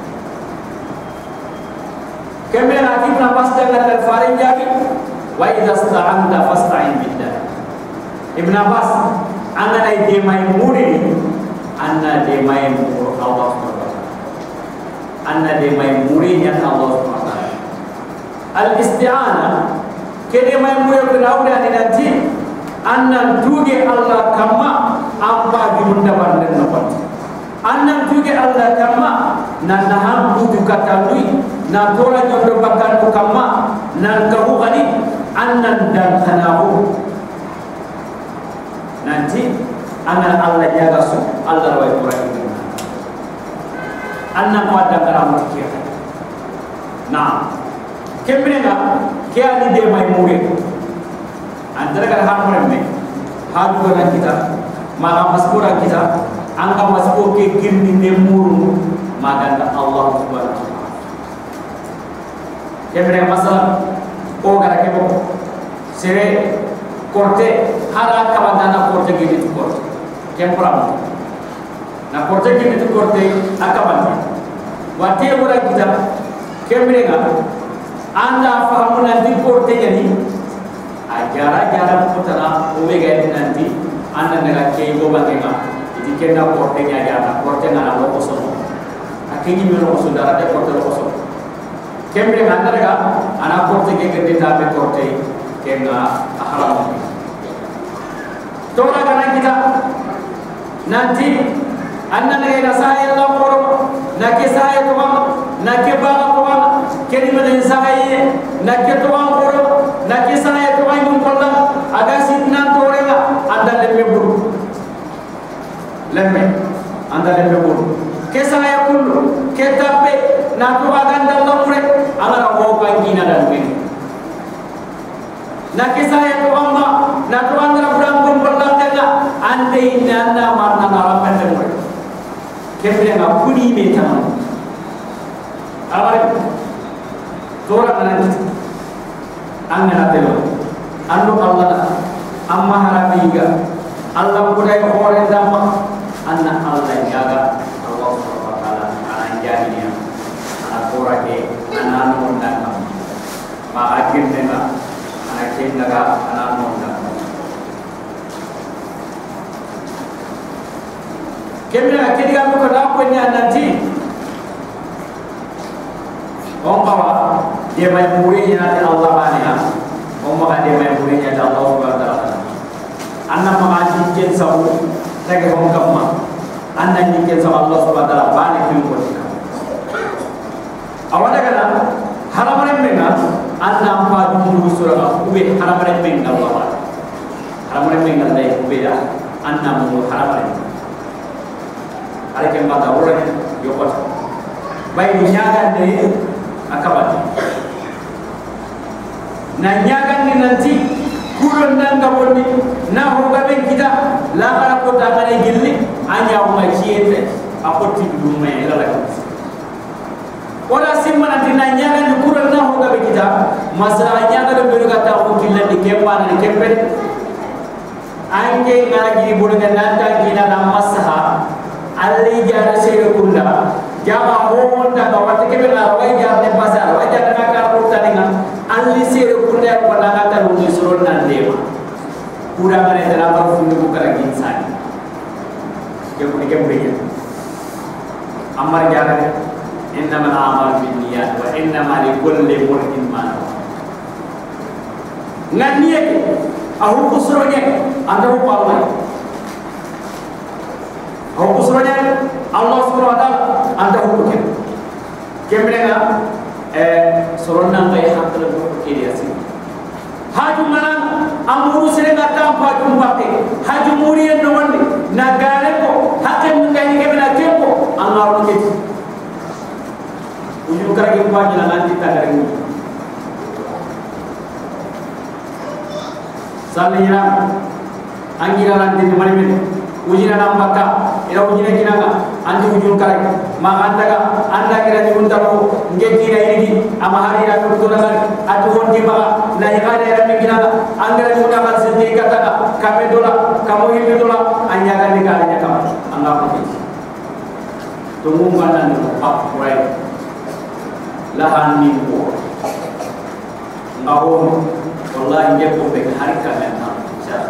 kemena kita pasti dengan al-farin jadi wa idza sta'anta fasta'in billah Ibn Abbas anda naik demai muri anda demai muri Allah subhanahu wa ta'ala anda demai muri yang Allah subhanahu wa ta'ala al-isti'anah kene mai muri berawda ni nanti anda tuge Allah kama apa dimunda banden napat anda tuge Allah kama nanaham budu katalui na tora nyondo bakkan ko kamma nan kahu gani annan dan khanahu nanti angan Allah jaga su Allah rawai Quran ini annan pada karam kiya nah kembenga kiya ni de mai mure antara kan han me hadu kan kita maka maskura kita angka masku ke girni de muru maka Allah subhanahu wa ta'ala kembenga masalah o gara ke bo sere korte hara kabandana korte gini tu korte kempram na korte gini tu korte akabandi wate ora kita kemrenga anda fahamu nanti korte yani ajara jara putara omega nanti anda nega keigo bangenga itu kena korte nya jara korte na lo kosono akini mero sudara de korte lo kosono kemrenga anda nega ana korte ke gede tabe korte kenga haram tora kana kita nanti anna nega saya Allah koro nake saya tuang nake bala tuang kedi meden saya nake tuang koro nake saya tuang yung kolla aga sitnan torega anda lemme buru lemme anda lemme buru ke saya kullu ke tappe na to aganda lamure ala ho kan kina dan bin nake saya tuang ma na to andra brang pun berlatela ante inna marna narapan demure kemre nga kuni me tamam awari tora nanti angana telo andu Allah amma harabiga Allah kudai hore damma anna Allah jaga Allah subhanahu wa ta'ala ana jadinya ana tora ke ana nunda ma akhir denga ana kendaga ana nunda kemna kediga ko da ko nya nanti on kawa dia mai muri nya Allah bani ha on maka dia mai muri nya Allah subhanahu wa ta'ala anna ma ji ken sawu tege on kamma anna ni ken sawu Allah subhanahu wa ta'ala bani kin ko tika awada kana haramare menga anna pa dum sura ube haramare menga Allah haramare menga dai ube da anna mu haramare ada yang mata orang yokot baik nyagan dari akabat na nyagan ni nanti kurun dan kaboni na hoga ben kita la kala ko ta kane gilli anya o ma ciete apoti dum me la la wala simma nanti na nyagan ni kurun na hoga ben kita masala nyaga do be kata o killa di kempa ni kempe ange ngara gi bodga nanta gina na masaha alli jara sere kunda jama homonta ka wate kebe na way jar ne pasar way jar na ka rutta ninga alli sere kunda ko na ka taru ni suron nan dema pura mane dara ba fundu ko kala insani ke ko ke buriya amar jara inna mal a'mal binniyat wa inna ma li kulli imrin ma nawa nganiye ahu kusronya anda upalai Aku kusronya Allah subhanahu wa ta'ala anda hukum kemrenga eh soronna ngai hakle ko kiri asi haju mana amuru sere ngata pa kumpate haju muri en wonde nagare ko hakken ngai kemena tempo Allah ko kiti uju karagi pa jina nanti tagare mu salina angira nanti mari men ujina nambaka ila ujina kinaga andi ujun karek ma andaga anda kira ni undako ngekira ini ama hari ra to na atu hondi ba na ikade ra kinaga angara ni undaka sende kata kame dola kamu ini dola anya kan ni kalanya kamu anga ko tunggu mana ni up right lahan ni ko ngawon wallahi ngeko be hari kalian ha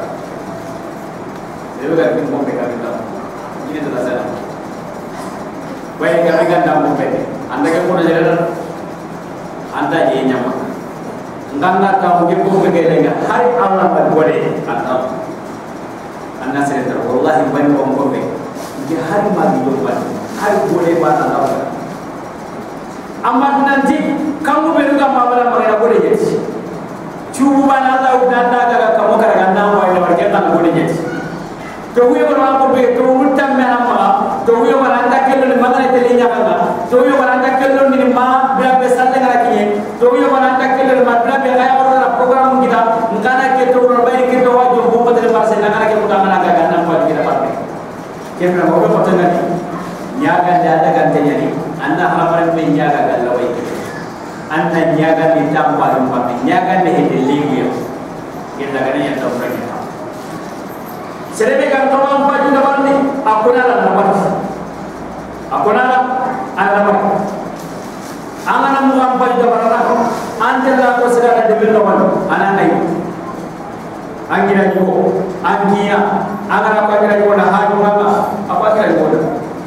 Dewa kan pun mereka kita ini sudah saya. Baik kami kan dalam kompeti. Anda kan pun jalan, anda je nyaman. Anda tahu kita pun mereka hari Allah berboleh atau anda sedar. Wallahi banyak orang kompeti. Dia hari mati doa, hari boleh batal tahu. amma nanti kamu beruga mabala magana gode jeti cubu bana Allah udanda ga kamu karaga na wa ila warke tan gode jeti to huyo bana ko be to mutam me amma to huyo bana anda kello ni magana tele nya ga to huyo bana anda kello ni ma bla be salle ngara kiye to huyo bana anda kello ma bla be ga ora program kita ngana ke to ro bay ke to wajo bo patale parse ngana ke mutama ga ga na ko kita parne kemra mo ko patanga ni nyaga dada kan tanyani anda halaman me nyaga galawai anda nyaga ditambah rumah nyaga ne hedeligia kita kan yang tahu mereka serebe kan tolong baju dapat ni aku nala dapat aku nala ada dapat angan namu am baju dapat aku ante la ko sedara debil dapat anak naik angira juga angia angan apa kira juga dah haju apa apa kira juga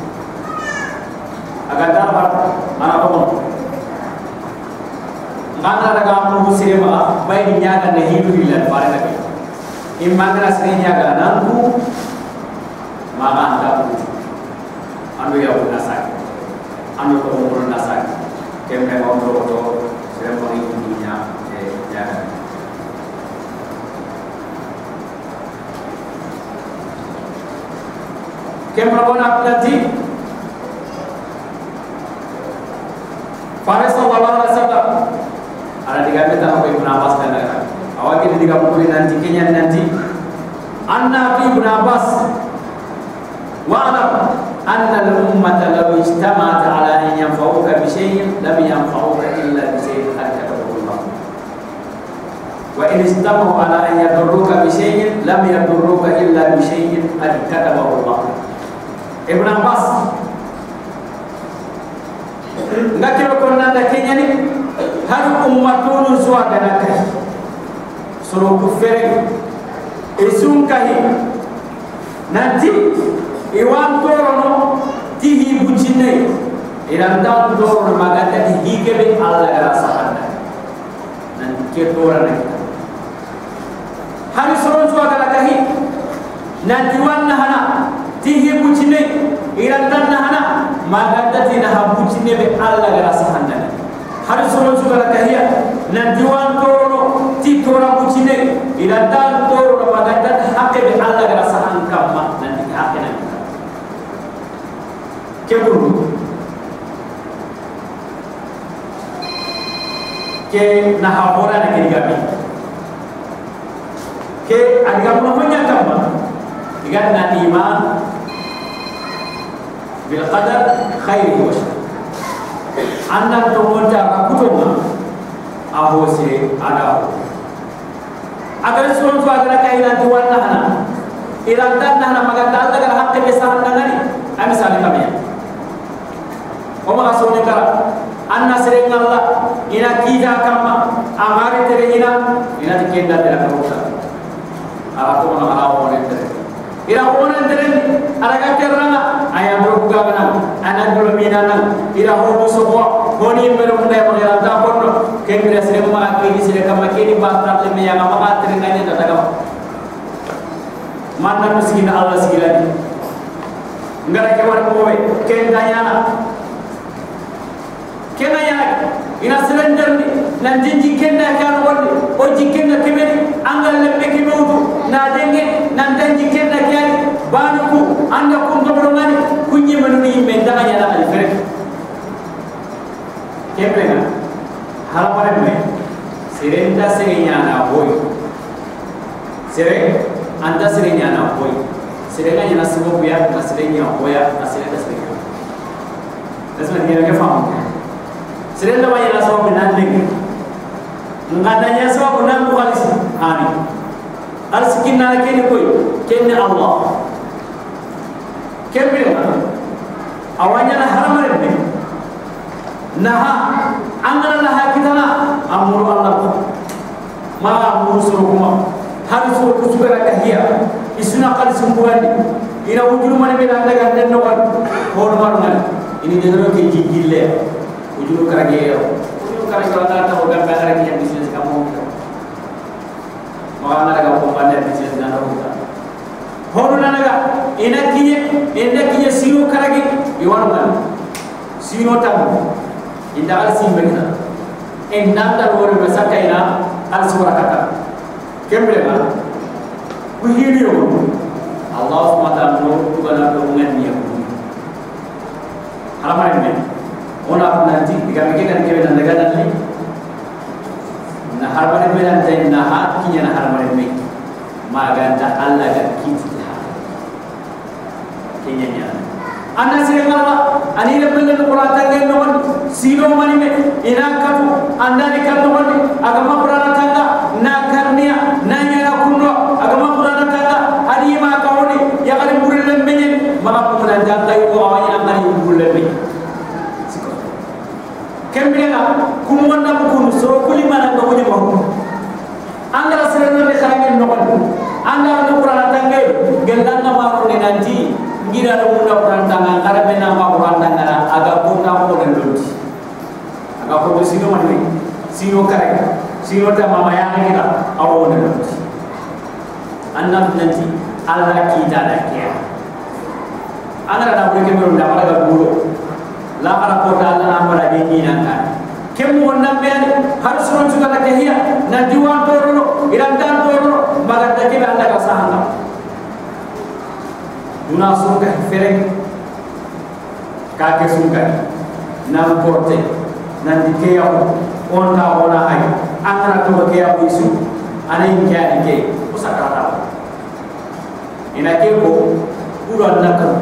agar dapat anak kamu ngana daga amru sirema bay nyaga ne hidu hilal pare lagi immangra sire nyaga nangu maga anda anu ya una sak anu ko mo na sak kemre mo ro to sire mo ni dunya e nyaga kemra bona apnati Faris sallallahu alaihi wasallam ada tiga kata apa Ibn Abbas dan lain-lain. Awak kita tiga puluh nanti kenya nanti. Anna fi Ibn Abbas wa'lam anna al-ummata law ijtama'at ala an yanfa'uka bi shay'in lam yanfa'uka illa bi shay'in qad katabahu Allah. Wa in istama'u ala an yadurruka bi shay'in lam yadurruka illa bi shay'in qad katabahu Allah. Ibn Abbas ngakiro konna da kenya ni har ummatun suwa dana kai suru kufere isun kai nanti iwan torono tihi bucine iranda torono magata di higebe alla rasa handa nanti ke torana har suru suwa dana kai nanti wanna hana tihi bucine iranda hana magata tina habucine be alla rasa handa hari solo sugala kahiya nan diwan toro ti tora bucine ila dan toro maganda hakke be alla gara sahan kamma nan di hakke nan keburu ke na habora na ke digabi ke adiga mo nya kamma diga na iman bil qadar khairi wa shar anda tomonta akutoma ahose ada agar suron su agara kaina tuwanna hana iranda hana maganda daga hakke be sahan nangani ami sale kamya o ma sone kara anna serenga Allah ina kija kama amare tere ina ina tikenda tere kamusa ala ko na ala wone tere ira wone tere araga terranga aya do gagana ana do minana ira ho sobo honi mero munde mo ira ta bonno kengre sire ma ke di sire kama ke di batra le me ya ma atre ngane da daga manna miskin Allah sigilani ngara ke war ko we ken danyana ken danyana ina surrender ni nan jinji ken da kan wonde o jikken na kemeni angal le be ke mawdu na denge nan danji ken da kyari banuku anda kum dobro ngani kunyi manuni me danyana al fere kemrenga halapare me serenta serenya na boy sere anda serenya na boy serenga yana simo buya na serenya boya na serenta serenya dasma dia ke faham serenta ma yana so binan lagi ngadanya so binan bukalis hani arsikinna kene koy kenne Allah kemrenga awanya na haramare me naha angana laha kitana amuru Allah ma amuru surukuma har suru kusugara kahiya isuna qal sumbuani ina wujulu mane be nanda ganden no wan hon marnal ini jedro ke jigille wujulu karage wujulu karage wala ta o gambe ara ki business kamu ma ana daga ko bande business na no hon nanaga ina kiye ina kiye sino karage iwan man sino tamu inda al simbena en nanda wore be sakaina al sura kata kembre ma ku hiri yo Allah subhanahu wa ta'ala no tugana do ngani ya halamare me ona nanti diga me kan kebe nanda ga dalli na halamare me nan tay na ha kinya na halamare me maganda Allah ga kiti ha kinya nya anda sirengala ani rebelle no Quran tangen no sino mani me ina katu anda ni katu mani agama Quran tanga na karnia na nyara kunno agama Quran tanga adi ma kawoni ya kali burile menyen maka pun janga yo awanya ngari burile me siko kembena kumonna bukun so kuli mana ko ni mo anda sirengala khagen no anda no Quran tangen gelanga maro ni nanti ngira do munda Quran tanga kara bena ma Quran tanga aga punta ko den doti aga ko sino mani sino kare sino ta mama ya ngira awo den doti annam nanti Allah kita da kiya ana da bure ke mero da mala ga buro la ara ko da Allah na mala be ni nan ka kem wonna be har suno juga la kehiya na diwan to ro iran dan to ro maga da ke Allah ka sahanda duna sunga fereng kake sunga nam porte nan dikeya onta ona ay angara to keya bisu anay kya dike usakata ina ke ko puro nakam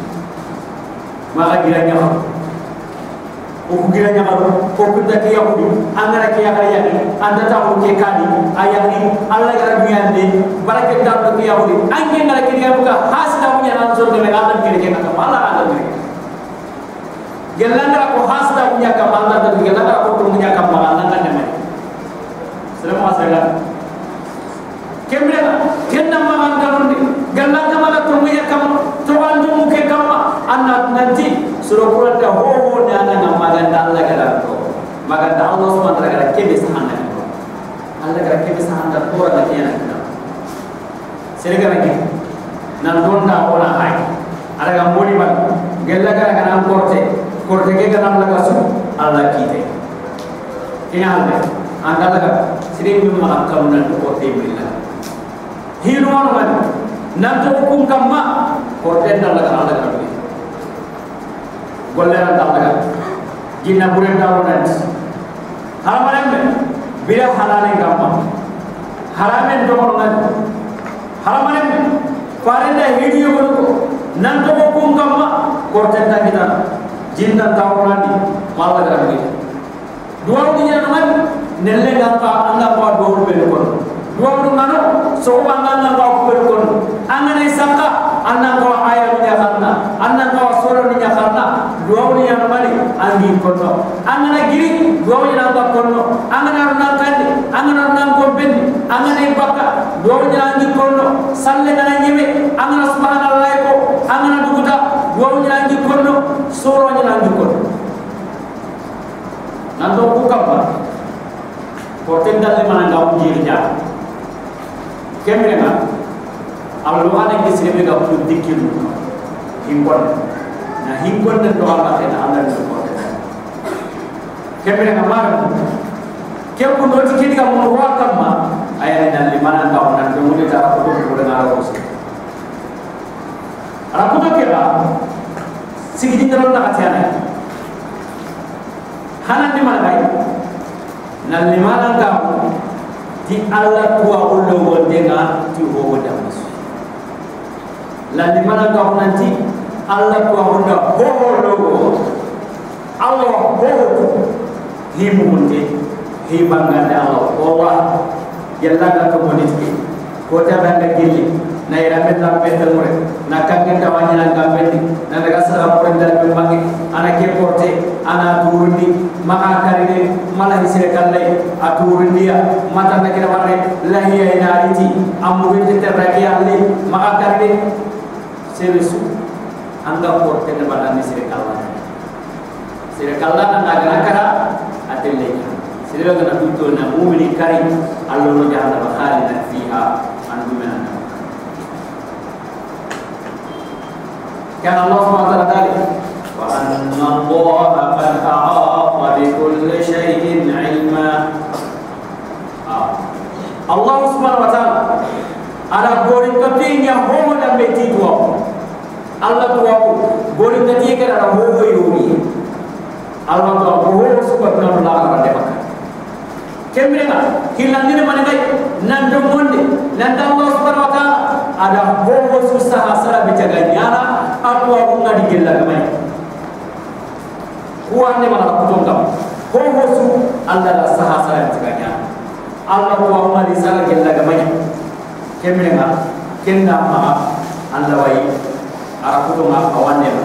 maka gira nya ko gira nya ko ko kunta keya ko angara keya kaya anda ta ko ke kali ayani Allah gara dunia de barake ta ko keya ko ange ngara keya buka hasda punya langsung dengan Allah kira kira kemana ada mereka. Gelanda ko hasda punya kemana dan gelanda ko punya kemana kan mereka. Selama saya kemana kena makan kalon di gelanda malah punya kam tuan jumu ke kama anak nanti suruh pulang dah ho ho ni anak nak makan Allah kata tu makan Allah subhanahu wa taala kebiasaan anda Allah kata kebiasaan anda orang nanti anak kita. Serga lagi nan donda ona hay ada ga moni ban gella gara kana korte korte ke kana laga su Allah kite kina halbe anda laga sire mi ma kam nan korte billah hino on man nan to hukum kamma korte nan laga Allah ga bi golle nan laga jinna buren dawo nan haramane me bila halale kamma haramen do nan haramane me Parenda video ko nanto ko kum kamma kortenta kita jinda tawrani mala garami duwa ni nan nelle gamba anga pa do be ko duwa du nano so anga anga pa ko ko anga ne saka anna ko aya ni kharna anna ko soro ni kharna duwa ni nan mali angi ko no anga na giri duwa ni nan ba ko no anga na nan kandi anga na nan ko bendi anga ne baka duwa ni angi ko no salle na nyime anga subhanallah ko anga na duguta duwa ni angi ko no soro ni angi ko nanto ku kamba ko tendal mana ga ujir ja kemre ma Allah ada kisah mereka pun dikir himpun, nah himpun dan doa kita Allah support. Kemana kemarin, kau pun doa dikir kamu doa kamu, ayat dan lima enam tahun dan kemudian cara putus kemudian arus. Aku tu kira, sikit dalam nak kasihan. Hanan di mana baik, dan lima enam tahun di Allah tua ulu dengan tujuh dah masuk. Lalu mana kau nanti Allah tua unda ho logo Allah ho himunti hibangga Allah Allah yalla ka community kota banga gilli na iramet la petel mure na kangen tawanya na kambendi na daga sara porendal be mangi ana ke porte ana turundi maka karine mala hisire kallai aturindia mata na kira warne lahiya ina riti amu wete terraki alli maka karine sebesu anda porte ne balani sire kalla sire kalla na agana kara atelle sire gana tutto na mu'mini kari allo no jahannam khalida fiha andu menana kan Allah subhanahu wa ta'ala wa anna Allah qad a'ata بكل شيء علما. الله سبحانه وتعالى على بورين كتير يا هو لم يتيجوا الله توابو بورين كتير كنا هو يومي الله توابو هو سبحانه وتعالى على دمك كمينا كيلاندين من غير نندموندي نند الله سبحانه وتعالى على هو سبحانه وتعالى بتجانيانا أتوابو نادي كلا كمان هو أني ما نقولون كم هو هو الله لا سبحانه بتجانيانا Allah tuwa umari sala gella gamanya kemenga kenna ma Allah wai arakuto ma awanne ma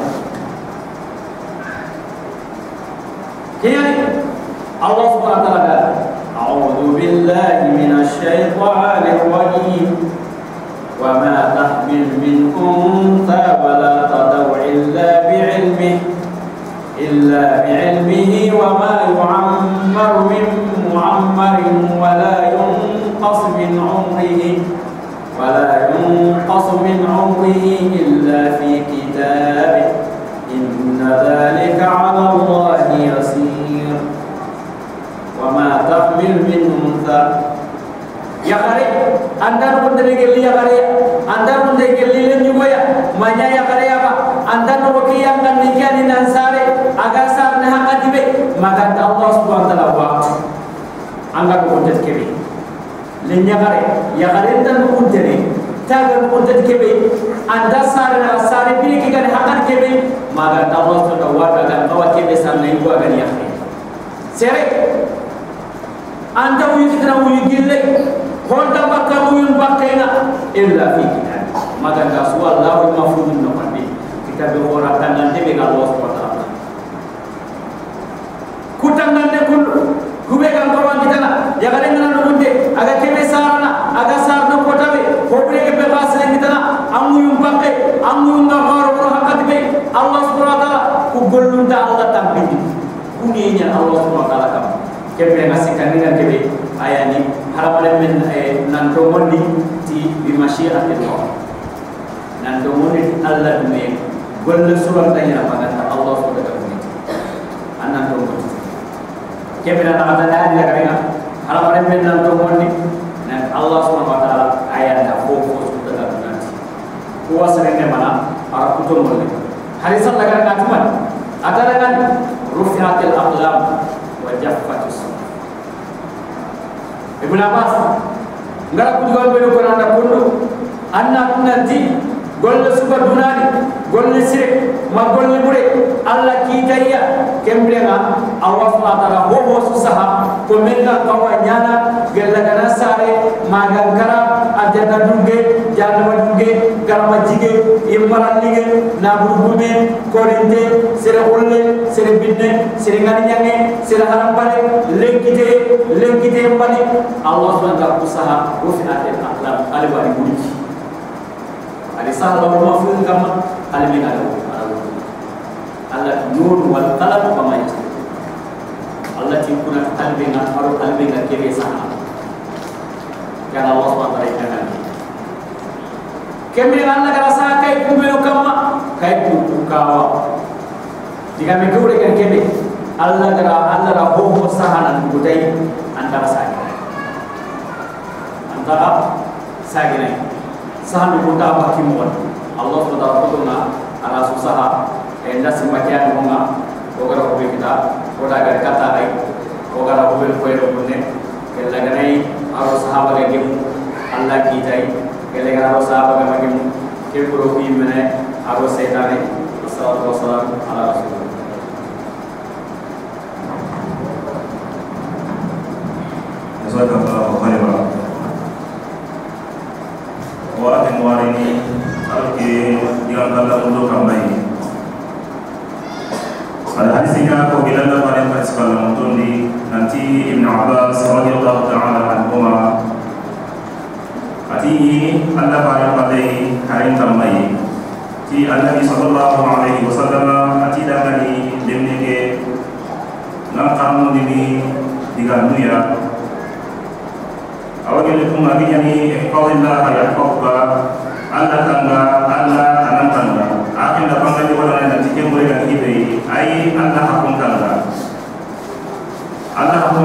kiyani Allah subhanahu wa ta'ala a'udzu billahi minasy syaithanir rajim wa ma tahmil min untha wa la tad'u illa bi'ilmihi illa bi'ilmihi wa ma yu'ammaru min معمر ولا ينقص من عمره ولا ينقص من عمره إلا في كتاب إن ذلك على الله يسير وما تحمل من أنثى يا غري أندر من دليل يا غري أندر من دليل نجويا ما يا غري أبا أندر نبكي أندر نجاني ننساري أجاسا نها كتبه ما كان الله سبحانه وتعالى وقت angga ko tet kebe le nyagare yagare tan ko tere tagal ko tet kebe anda sare na sare biri ki gane hakan kebe maga Allah subhanahu wa ta'ala kawa kebe sanne ko agani yakhe sere anda wi kitna wi gille honda bakka wi bakkena illa fi kitab maga da su Allah mafudun no pandi kitab ora tanan debe Allah subhanahu wa ta'ala kutangan de kullu kube kan kawan kita na ya kare ngana nunde aga kebe sarana aga sarna kotabe hobre ke be basle kita na amu yum pakke amu yum ngaro ro hakat be Allah subhanahu wa taala ku gollunda Allah tampindi kuninya Allah subhanahu wa taala kam kebe ngasikan dengan kebe ayani harapane men nan to mondi ti bi masyiatillah nan to mondi Allah dume golle surat tanya magata Allah subhanahu wa taala anan to mondi kebina nakata na dia karena ala mare men nan to monni na Allah subhanahu wa taala ayat da fofo su ta nanti ko wasrene mana ara kuto monni harisan laga na tuman adara kan rufiatil aqlam wa jaffatus Ibn Abbas ngara ku diwan be ko nanda kundu anna kunati golle suba dunani golle sire ma golle bure Allah kitaya kembrenga Allah subhanahu wa ta'ala ho ho susaha ko menga kawanyana gella kana sare magangara adana dunge janna dunge garma jige imbaran lige na burume korinte sere ulle sere binne sere ngani nyange sere harampale lenkite lenkite mbali Allah subhanahu wa ta'ala usaha rufi'atil aqlam alibari mulki ali sahla wa mafun kama ali mengalo Allah nur wal qalam wa ma yasir Allah timpuna qalbi ngat maru qalbi ngat kebe sana kana Allah subhanahu wa ta'ala kembe Allah rasa kai kumelo kama kai ku kawa jika megure kan kebe Allah dara Allah ra ho ho sahanan budai antara sagi antara sagi nai sahan buta bakimon Allah subhanahu wa ta'ala ala susaha enda simpakian monga ogara hobe kita oda gar kata ai ogara hobe koero bunne kella ganai aro sahaba ge gem Allah ki jai kella gara aro sahaba ge magem ke puro bi mene aro setane sallallahu alaihi wasallam ala rasul jazakallahu khairan wa atimwarini alki diangkat untuk kami. Pada hadis ini aku bilang kepada para sekalian di nanti Ibn Abbas radhiyallahu taala anhuma ati anda pada pada hari tamai ti Nabi sallallahu alaihi wasallam ati dagani demnege nang kamu ini diganu ya awal itu mengaji ni ihfazillah yahfazka anda tangga anda tanam tangga akhir dapat lagi pada nanti yang boleh lagi diberi ai anda hakun tangga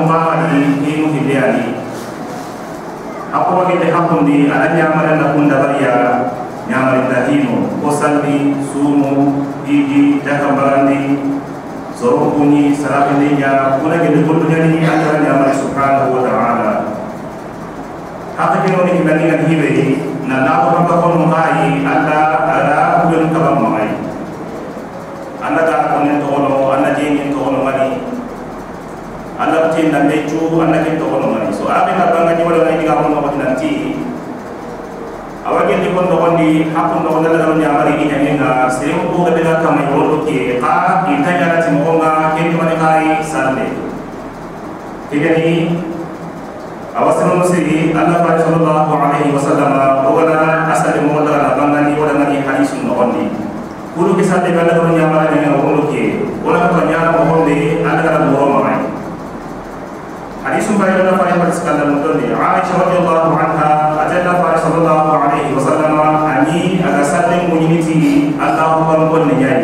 mani hinu hiliani aku wagi de hakundi ala nyamara na kunda bariya nyamari tahino kosalli sumu hiji jakambarandi sorokuni sarafininya kuna gede kullunya ni antara nyamari subhanahu wa ta'ala hata kino ni kibandingan hibe na nato hamba kono mai anda ada kubenu kabam mai anda ta konen tono anda jeni tono mani anda tin na mechu anda kin tono mani so abe na banga ni wala ni ga kono ko nanti awage ni kono kondi hakun no dala dalo nyamari ni nyenga sirem ko ga daga kamai wolo ke ka itanya na timonga ken mani kai sande kigani awasan musiri Allah sallallahu alaihi wasallam ogana asali mo dala banga ni wala ni hadisun no kondi kulu kisah de kala dalo nyamari ni wolo ke wala ko nyara mo honde anda kala mo mai hadisun bayi dala fa hadis kala mo dondi Aisyah radhiyallahu anha ajalla fa sallallahu alaihi wasallam ani aga sallim munyiti Allahu akbar ni nyai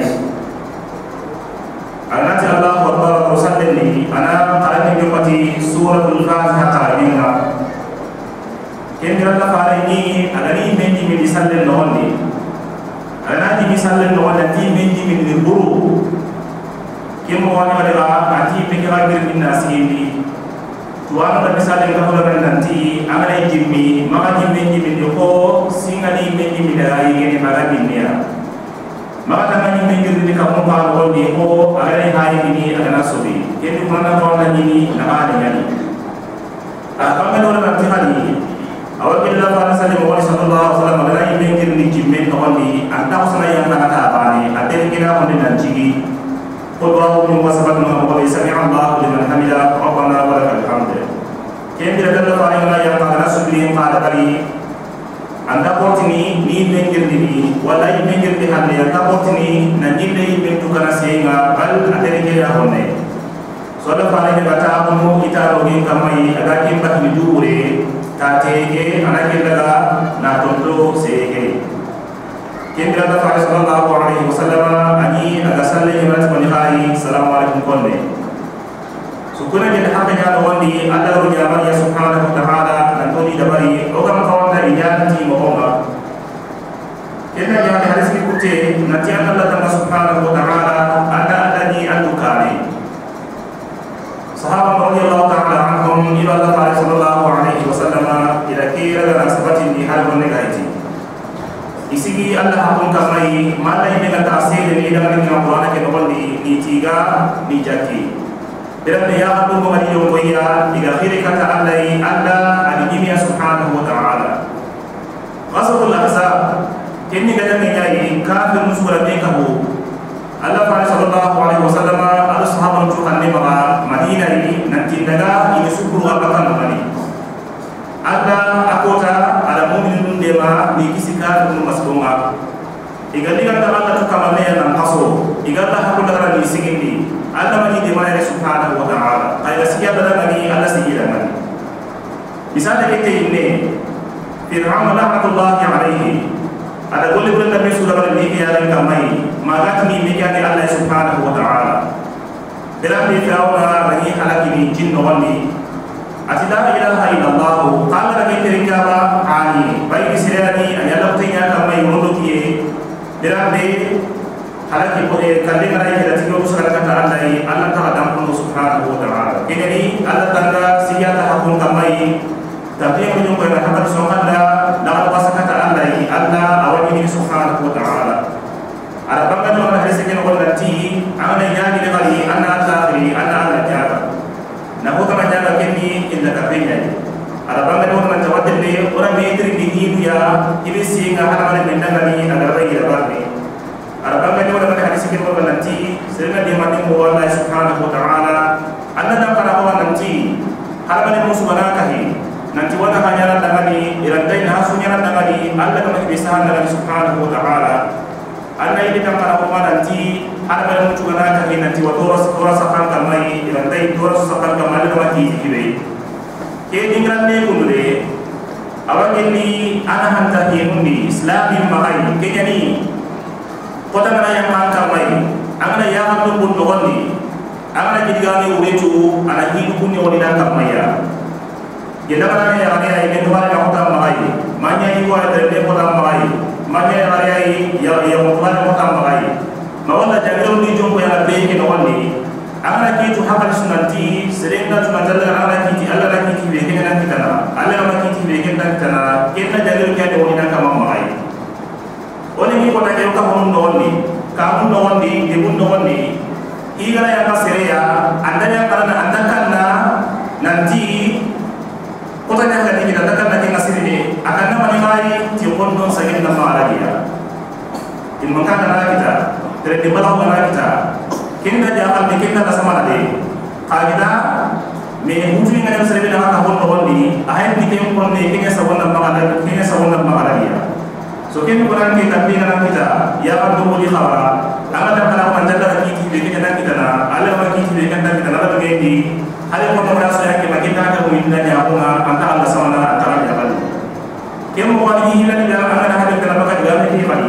anati Allahu akbar sallim ana qara'ni jumati suratul Fatihah ta'inga kendra la farini agani mendi min sallim nondi anati mi sallim nondi mendi min buru kemo wani wala ati pekira girin nasini tuan da misalnya kita boleh nanti amalai jimmi maka jimmi jimmi joko singali jimmi jimmi dari ini maka dunia maka tangan jimmi jimmi kamu kalau di ho amalai hari ini akan asubi jadi mana orang ini nama ada ni apa yang orang nanti hari awal kita pada saat Muhammad sallallahu alaihi wasallam amalai jimmi jimmi jimmi kawan di anda usah yang nak apa ni ada kira orang nanti قل اللهم وسبحانك اللهم سمع الله لمن حمده ربنا ولك الحمد كم دل فارغنا يا قال سبحانه قال بلي anda portini ni mengir dini wala mengir di hande anda portini na ni dei bentu kana senga bal adere ke ya honne so da fare bata mo itaro ge kamai aga kim pat ni dure ta tege anake daga na tondo sege kendra da fare sallallahu alaihi wasallam ani aga salle ibarat bani khai assalamu alaikum konde sukuna je hakka nyaado wondi Allah ru jabar ya subhanahu wa ta'ala dan toni dabari ogam kawanda ijati mo onga kenda ya hadis ki kutte nati Allah ta subhanahu wa ta'ala ada adani andukane sahaba radhiyallahu ta'ala anhum ila Allah sallallahu alaihi wasallam ila kira dan sabatin di hal menegaiti isigi Allah hakun kamai mala ini kata asal ini dalam Al-Quran ke nomor di ni tiga ni jaki dalam dia hakun mengenai yang boya di akhir kata Allah Allah adimi subhanahu wa ta'ala qasatul ahzab kini dalam ini kafir musura mekahu Allah sallallahu alaihi wasallam al sahabat tuhan ni maka Madinah ini nanti daga ini syukur akan mani ada akota ada mu'minun dema ni kisika dum masbunga igali ganda Allah kamane nan qaso igalla hakku daga ni sigindi Allah mani dema ya subhanahu wa ta'ala kaya siya daga ni Allah sigila mani misal kete ini Fir'aun la'natullahi alaihi ada boleh berita ni surah al-Niki yang kamai maka ni mikani Allah subhanahu wa ta'ala dalam Fir'aun lagi halaki jin wali ati la ilaha illallah qala lagi terikaba ani baik sirani ayala tinya kamai muluki dirande halaki ko e kande ngara ila tigo usara kata Allah Allah ta adam subhanahu wa ta'ala ini Allah tanda siyata hakun kamai tapi yang menyukai rahmat subhanahu dalam bahasa kata Allah Allah awal ini subhanahu wa ta'ala ada bangga orang hadis yang nanti ana yani kali ana akhiri ana ala jaga na ko kama jaga kenni inda kapenya ada bangga orang tawadde be orang metri di hidu ya ibe singa hana mane mendanga ni agar rai ya barni ada bangga orang hadis yang nanti sehingga dia mati mo Allah subhanahu wa ta'ala anda dan para orang nanti hal mane musubana kahi nanti wana hanya dangani irantai hasunya dangani Allah kami bisahan dengan subhanahu wa ta'ala anda ini tangkara kuma nanti ada pada muncul nanti nanti wadoras doras akan kamai irantai doras akan kamai dengan hiji kibe ke dingran ne kunde awan ini ana hanta himundi islami makai ke yani kota mana yang kamai angna ya hakun bundondi angna digami uretu ana hidu kunni woni dan kamaya yenda kana ya kana ya ke tuwa ya kota mai manya iwa da de kota mai manya ya ya ya ya kota kota mai mawala jagro ni jombo ya be ke no woni ana kitu hakal sunanti serenga tunatalla ana kiti alla na kiti be ke na kitana alla na kiti be ke na kitana kenna jagro ke de woni dan kama mai woni ni kota ke ka hono no woni ka hono no woni de bun no woni igala yang kaseria andanya karena andakanna nanti kota yang tadi kita katakan nanti kasir ini akan nama nilai tiapun non sakit nama lagi ya dimangkan nama kita dari dibalau nama kita kita jangan bikin kita sama lagi kalau kita menghubungi dengan seribu nama tahun tahun ini akhir kita pun ini sabun nama lagi kita sabun nama lagi ya so kita bukan kita dengan kita ya kan tunggu di khabar agar dapat menjaga kita bikin kita na ala ma kiti be kan kita na ba gendi ala ko mo raso yakke ma kita ka mo inda nya ko na anta Allah subhanahu wa ta'ala ya bal kem mo wali hilan da ana na hada kana ba ga me mani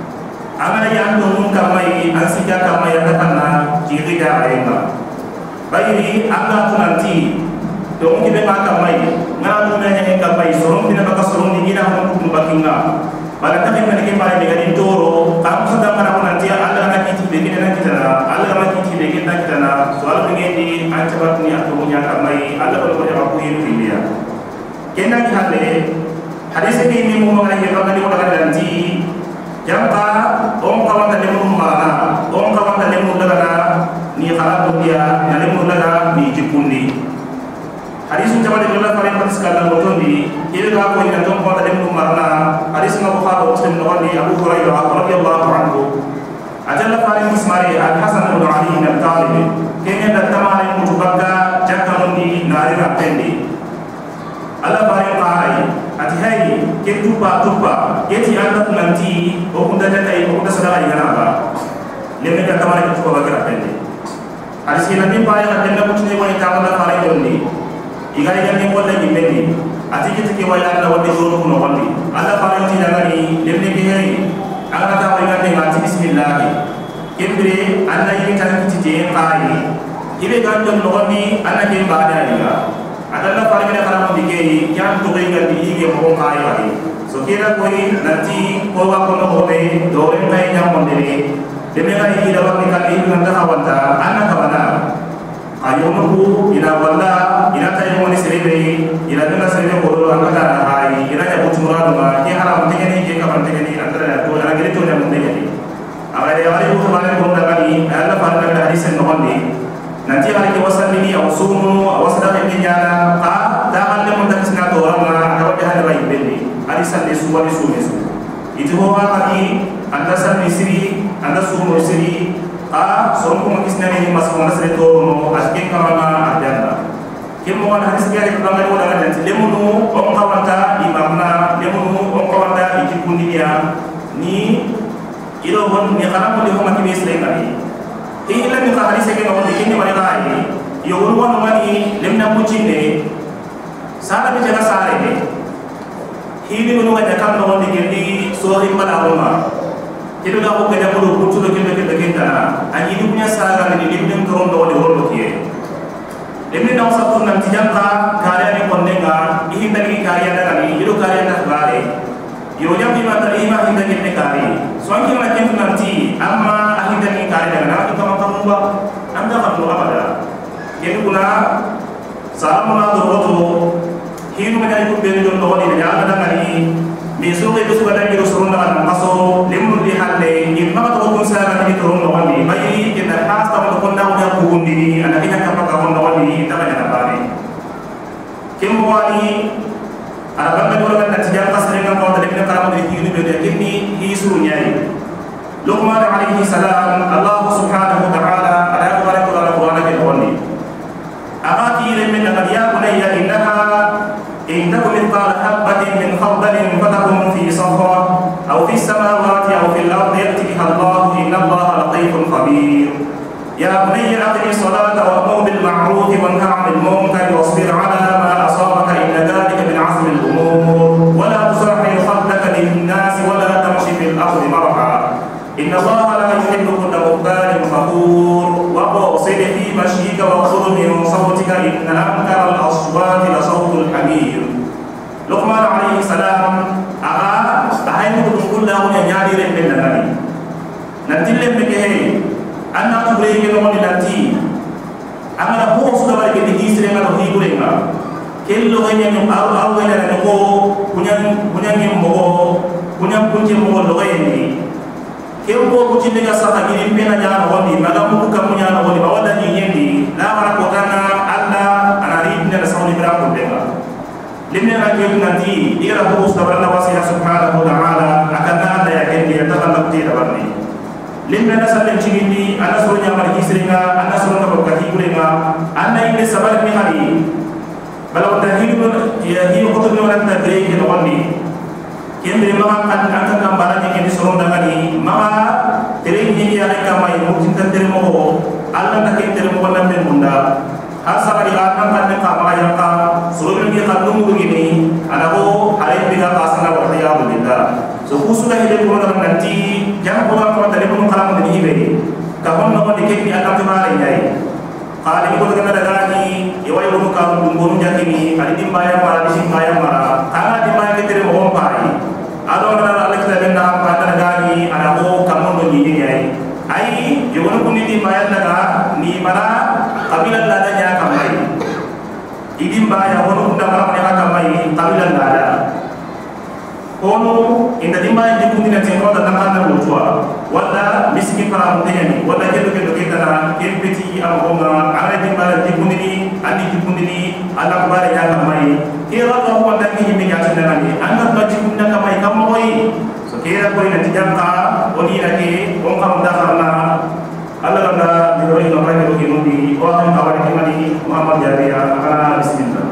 ana ya ando mun ka mai an sija ka mai da kana jiri da ayma bayri anga ko nanti to mo be ma ka mai ngara mo na nya ka mai sorom dina ba ka sorom ni ina mo ko bakinga bala ta ke ke mare de gadi toro kam sada mana ko nanti Allah na kiti be kina kita na Allah na kiti be kina kita na soal begini ancabat ni atau punya kamai Allah kalau punya aku ini dia kena kihale hadis ini mau mengenai yang kali orang nanti jangka om kawan tadi mau mana om kawan tadi mau daga ni kharab dia nale mau daga ni jipundi hadis ucapan dari Allah paling penting sekali betul di ini aku yang tom kawan tadi mau mana hadis Abu Bukhari Muslim di Abu Hurairah radhiyallahu anhu ajalla paling ismari Al Hasan bin Ali bin Talib kenya datamari mutubaka jakamun di nari rapendi Allah paling kai ati hai ketu pa tupa yeti anda nanti okunda jakai okunda sadara iganaba lemme datamari mutubaka rapendi hadis ini nanti paling adenda mutune mo itamala paling donni igari ganni wala gimendi ati kiti ke wala Allah wadi zoro kuno wandi Allah paling tinagani lemme bihari agak tahu ingat dengan bismillah kembali anda ini cara kecil kali ini gantung noni anda kembali ada juga adalah paling mana kalau memikir yang tuh ingat di ini mau kaya lagi so kira koi nanti kau akan menghubungi dua orang yang mandiri demikian ini dapat dikali dengan tahawanta anak kemana ayo menunggu ina wala ina tayo mo ni seribe ina duna seribe ko ro anga na hai ina ya butumura duma ki haram tegeni ke ka bantegeni antara to ana gele to na mundegeni amare wali ko bale ko dagani alla farka da hadis no hondi nanti hari ke wasallini aw sumu aw sadaqi nyana ka da halle mun da kisna to rama da wajha da bayi belli hadis ande su wali su mesu itu ho kaki anda san misri anda sumu misri a sorom ko kisna ni mas ko nasre to no aske kamana ajanda kemo wan hadis ke ko ngali wala ngada lemunu on kawanta imamna lemunu on kawanta ikikundi dia ni ilo hon ni kana mo de ho makini sele ngani e ila ni hadis ke no de kini mari kai yo won won mani lemna mucinde sala be jaga sare be hidi no ngada kam no de gindi so imala roma itu dah aku kerja perlu kucu lagi lagi lagi tanah. Ani hidupnya sekarang ini hidupnya turun doa di orang lokie. Demi nama satu nanti jangka karya ni kondengar, ini lagi karya dah kali, itu karya dah kali. Yojam di mata lima hinda kita kali. Soalnya lagi tu nanti, amma hinda ni karya dah, kita makan muba, anda kan muba pada. Jadi guna salam mula doa tu, hidup menjadi kuberi doa di dalam dah kali. Besok itu sudah ada kira surun dengan masuk lemur di hande ini maka tu pun saya akan diturun lawan ini bayi kita khas tahu tu konda udah kubun ini anak kita kapal kapal lawan ini kita banyak apa ni kemudian ada bangga dua kan nanti jangan pas dengan kau tadi kita kalau dari ini beda ini isunya ini Luqman alaihi salam Allah subhanahu wa taala ada kepada Quran Quran yang ini akati lemen dengan dia bunayya innaha إن تكن مثقال حبة من خردل فتكن في صخرة أو في السماوات أو في الأرض يأتي بها الله إن الله لطيف خبير يا بني أقم الصلاة وأمر بالمعروف وانهى عن المنكر واصبر على ما أصابك إن ذلك من عزم الأمور ولا تصعر خدك للناس ولا تمشي في الأرض مرحا إن الله لا يحب كل مختال فخور وقصد في مشيك nanti lemme ke hey anna to brege no ni nanti amana ho so da ke di isre ngalo hi gurenga kello hanya no aw aw wala no ko kunyan kunyan mo kunyan kunje mo lo gayni kembo kucinde ga sata giri pena nyana woni maga mu ka munya no woni bawada ni yendi la mara ko tana alla anari ne sauni bra ko benga limne ra ke nanti ira ho subhanahu wa ta'ala subhanahu wa ta'ala akana da ya kendi ya taballa ti da barni limne na sallen cigindi ana so nya mar hisringa ana so ka ko ki kurenga anna inde sabar mi hari balaw tahidu ya hi ko to no ran ta bre ke no woni kembe mama kan angka gambaran yang disuruh dengan ini mama tering ini ada kamai mungkin terteri mo Allah tak terteri mo dalam benda asal di atas kan kamai yang kam suruh dia kandung begini ada ho hari bila pasang apa dia berbeda so khususnya hidup kita dalam nanti jangan pulang kalau tadi pun kalam dengan ini kamu nama dikit di atas kemarin ya kalau itu kita ada lagi iwai pun kamu bunuh jakini ada di bayar marah di sini bayar marah karena di bayar kita terima ompai ado na ala kita benda apa gani ada ho kamu no ni ai ai yono kuni di bayar daga ni mana kabilan lada nya kamai idim baya hono kunda mara nya kamai kabilan lada hono inda dimba di kuni na temo da nakanda lutwa wala miskin para muteni wala kelo kelo kita na kempeti am honga ala dimba di kuni ni andi di kuni ni ala bare nya kamai kira ko wanda ki mi ya tanda ni anga baji kunda kamai kamoi so kira ko ina tijamka oni nake on kam da karna alla landa di roi no bare ko ginundi o am awari kimani muhammad jariya kana bismillah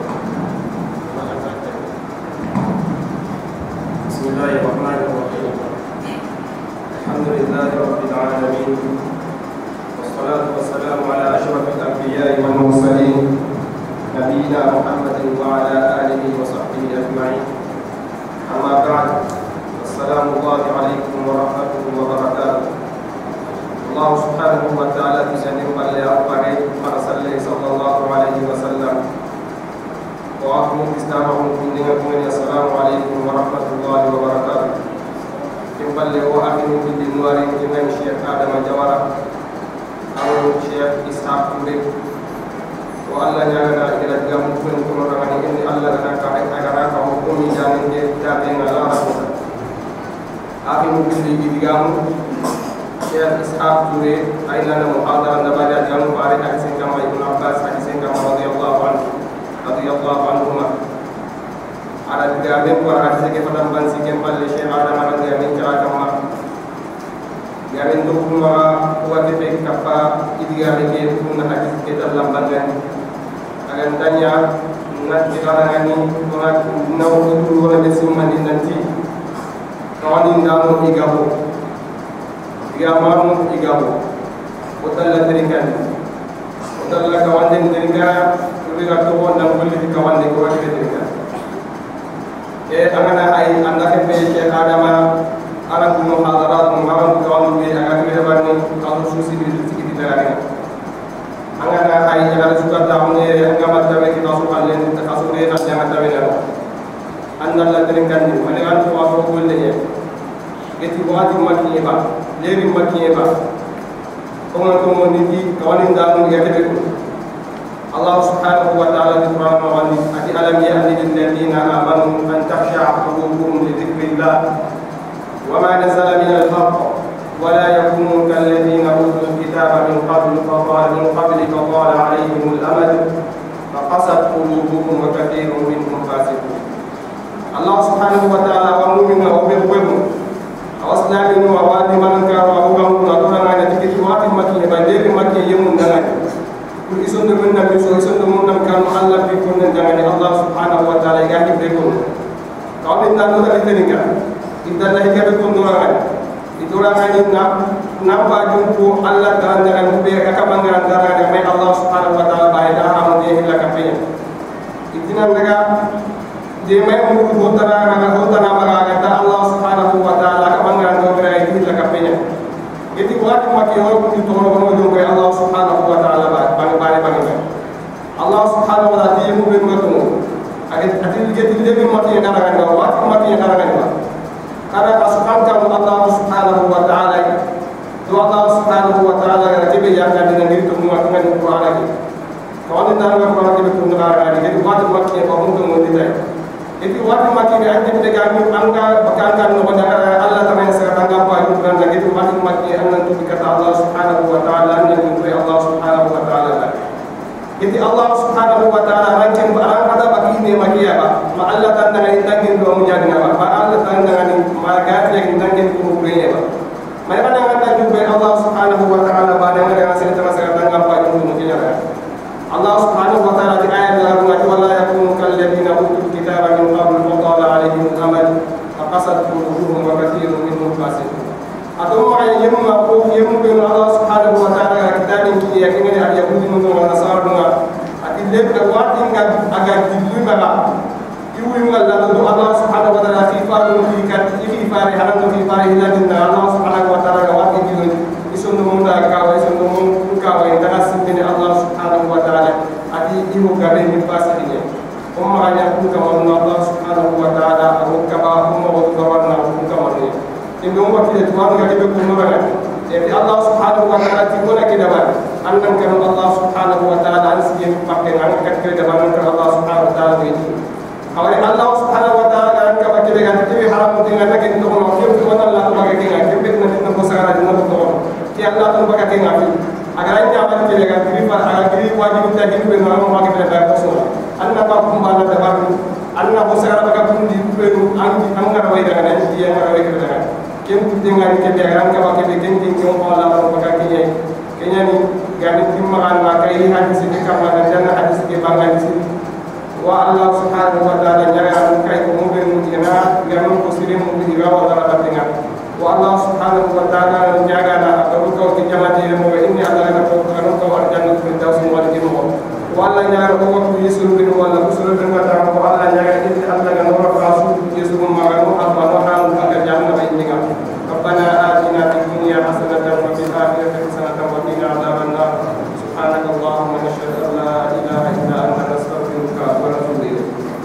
bismillahirrahmanirrahim alhamdulillahi rabbil alamin wassalatu wassalamu ala asyrafil anbiya'i wal mursalin نبينا محمد وعلى آله وصحبه أجمعين أما بعد السلام الله عليكم ورحمة وبركاته الله سبحانه وتعالى تسلم على أخباره فرسله صلى الله عليه وسلم وأخم إسلامهم من دينكم السلام عليكم ورحمة الله وبركاته كم بل وأخم في النوار من الشيخ آدم جوارة أو الشيخ إسحاق توريك Allah jaga kita juga mungkin orang ini Allah nak kait agar kau kami jangan dia datang Allah rasul. Akhir mungkin di digamu Syekh Ishaq Ture ailana muhadara nabaja jamu pare hadis yang kama Ibnu Abbas hadis yang kama radhiyallahu anhu radhiyallahu anhu ada tiga ben por hadis ke padam ban sikem palle Syekh Adam ada dia minta kama garin tu kuma kuat efek kapa idiga ke punna hadis ke dalam bangan agan tanya nat dikarang ini nat nau itu wala desiman nanti kawan indamo igaho igamamu igaho utalla terikan utalla kawan den terika tuliga to wonda kulli kawan de ko wadi terika e angana ay anda ke pe adama ala kuno hadarat muhammad kawan be aga ke bani kalu susi bi sikiti dalaga angana ay jara suka taune ngama tawe kita suka len takasure na jama tawe na anna la trinkan ni mane an to aso golle ye eti wadi makki ba leri makki ba ko ngon ko moni di kawalin damun ya tebe ko Allah subhanahu wa ta'ala di Quran wa ati alam ya lil ladina amanu an takhsha qulubuhum li dhikrillah wa ma nazala min al-haqq ولا يكونوا كالذين أوتوا الكتاب من قبل فطال من قبل فطال عليهم الأمد فقست قلوبهم وكثير منهم فاسقون الله سبحانه وتعالى ومؤمن وبغوهم أوصنا منه ووادي من كانوا أبوهم ونطورا عن تكت وادي مكي بندير مكي يمون دغني كل إسون من نبي سو إسون من نم كانوا الله في كل دغني الله سبحانه وتعالى يغني بكم قال إن الله تلتنيكا إن الله يكبكم دورا itulah ini nak napa jumpu Allah dalam dengan beri kekamanggaran darah dengan Allah subhanahu wa ta'ala baik dalam dia hilang kafinya itina mereka dia mai mungkin hutara dengan hutara mereka kata Allah subhanahu wa ta'ala kekamanggaran darah itu hilang kafinya jadi buat makin orang itu orang orang jumpa Allah subhanahu wa ta'ala baik bagi bagi bagi Allah subhanahu wa ta'ala dia mungkin bertemu agar akhir jadi dia makin yang karangan bawa makin yang karangan bawa karena pasukan Allah subhanahu wa ta'ala to Allah subhanahu wa ta'ala ga tibe ya ka dina ngir to mu ak ngani Qur'an lagi kawani na nga Qur'an tibe to ngara ga ni wadu makki ko mun to mun ditay itu wadu makki ga ande de ga mi anga bakan kan no bada Allah ta men sa tanga pa itu kan lagi to wadu makki annan to kata Allah subhanahu wa ta'ala annan to Allah subhanahu wa ta'ala itu Allah subhanahu wa ta'ala rankin barang kada bagi ne makki ya ma Allah ta tanga indangin do mu jadi na ba Allah ta tanga ni ma ga ya indangin ko mu ne ba mai mana ngata jube Allah subhanahu wa ta'ala pada ngada ngasih terus ngata ngapa itu mungkin ya Allah subhanahu wa ta'ala di ayat dalam ayat wala yakunu kal ladina utul kitaba min qabl fa qala alaihim amad faqasat qulubuhum wa katsirun minhum fasiqun atau ay yemma ko yemma be Allah subhanahu wa ta'ala kitabin ki yakini al yahudi mun wa nasara dunga ati lebda wati ngad aga dillu mala iwu ngalla do Allah subhanahu wa ta'ala fi faru fi kat fi fari halan fi fari hiladin Allah subhanahu wa ta'ala wati dillu isun mun da ka wa isun mun ka wa daga sibbini Allah subhanahu wa ta'ala ati iwu gabe min fasiqine umma hanya ku kama Allah subhanahu wa ta'ala aw kaba umma wa tawarna ku kama ni indo umma kile tuwan ga be ku mabala jadi Allah subhanahu wa ta'ala tikona kidaban annan kan Allah subhanahu wa ta'ala ansiye pakke ngan kat ke daban kan Allah subhanahu wa ta'ala wi awali Allah subhanahu wa ta'ala kan ka bakke gan tibi haram dengan nak itu no kim ko Allah to bakke gan kim bet na tin ko sagara dina ko to ti Allah to bakke gan afi agar nya amal ke gan tibi par agar tibi wajib ta hin be no mo bakke da ko so anna ka kum bala da bar anna ko sagara bakke kum di be no an an ngara way da gan ti ngara way ke da kim ku tinga ni ke da gan ka bakke be gen tin ko Allah to bakke ke kenya ni gan tim ma ma kay hadis ke kam ma dan hadis ke bangan si wa Allah subhanahu wa ta'ala nyara kay ko mo ben ina gamu ko sirim mo bi wa dara batinga wa Allah subhanahu wa ta'ala nyaga na ko ko ti jamati mo inni Allah na ko kanu ko arjanu fi tawsin wal jinnu wa Allah nyara ko ko yusuru bin wala usuru bin wa ta'ala wa Allah nyaga inni Allah na no rasul yusuru ma ga no abba no halu ka janna ba inni ga rabbana atina fid dunya hasanatan wa fil akhirati hasanatan wa qina adhaban nar subhanakallahumma nashhadu an la ilaha illa anta nastaghfiruka wa natubu ilayk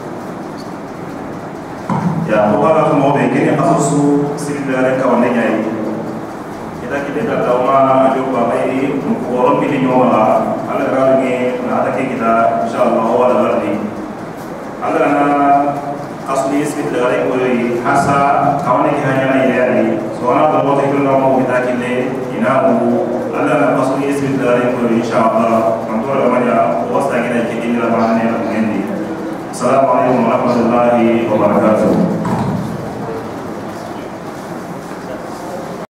ya ko wala to mo be kene asusu sirre ka wonne nyai kita kita da dawma ajo ba bay ko woron bi ni nyoma ala ra ngi na ta ke kita insyaallah wala bardi ala na asli sirre ko yi hasa kawane ki hanya na yari so ana da wata ko na mo kita kille ina mu ala na asli sirre ko insyaallah mantora manya wasta gina ki dinga ba ne ngendi assalamu alaikum warahmatullahi wabarakatuh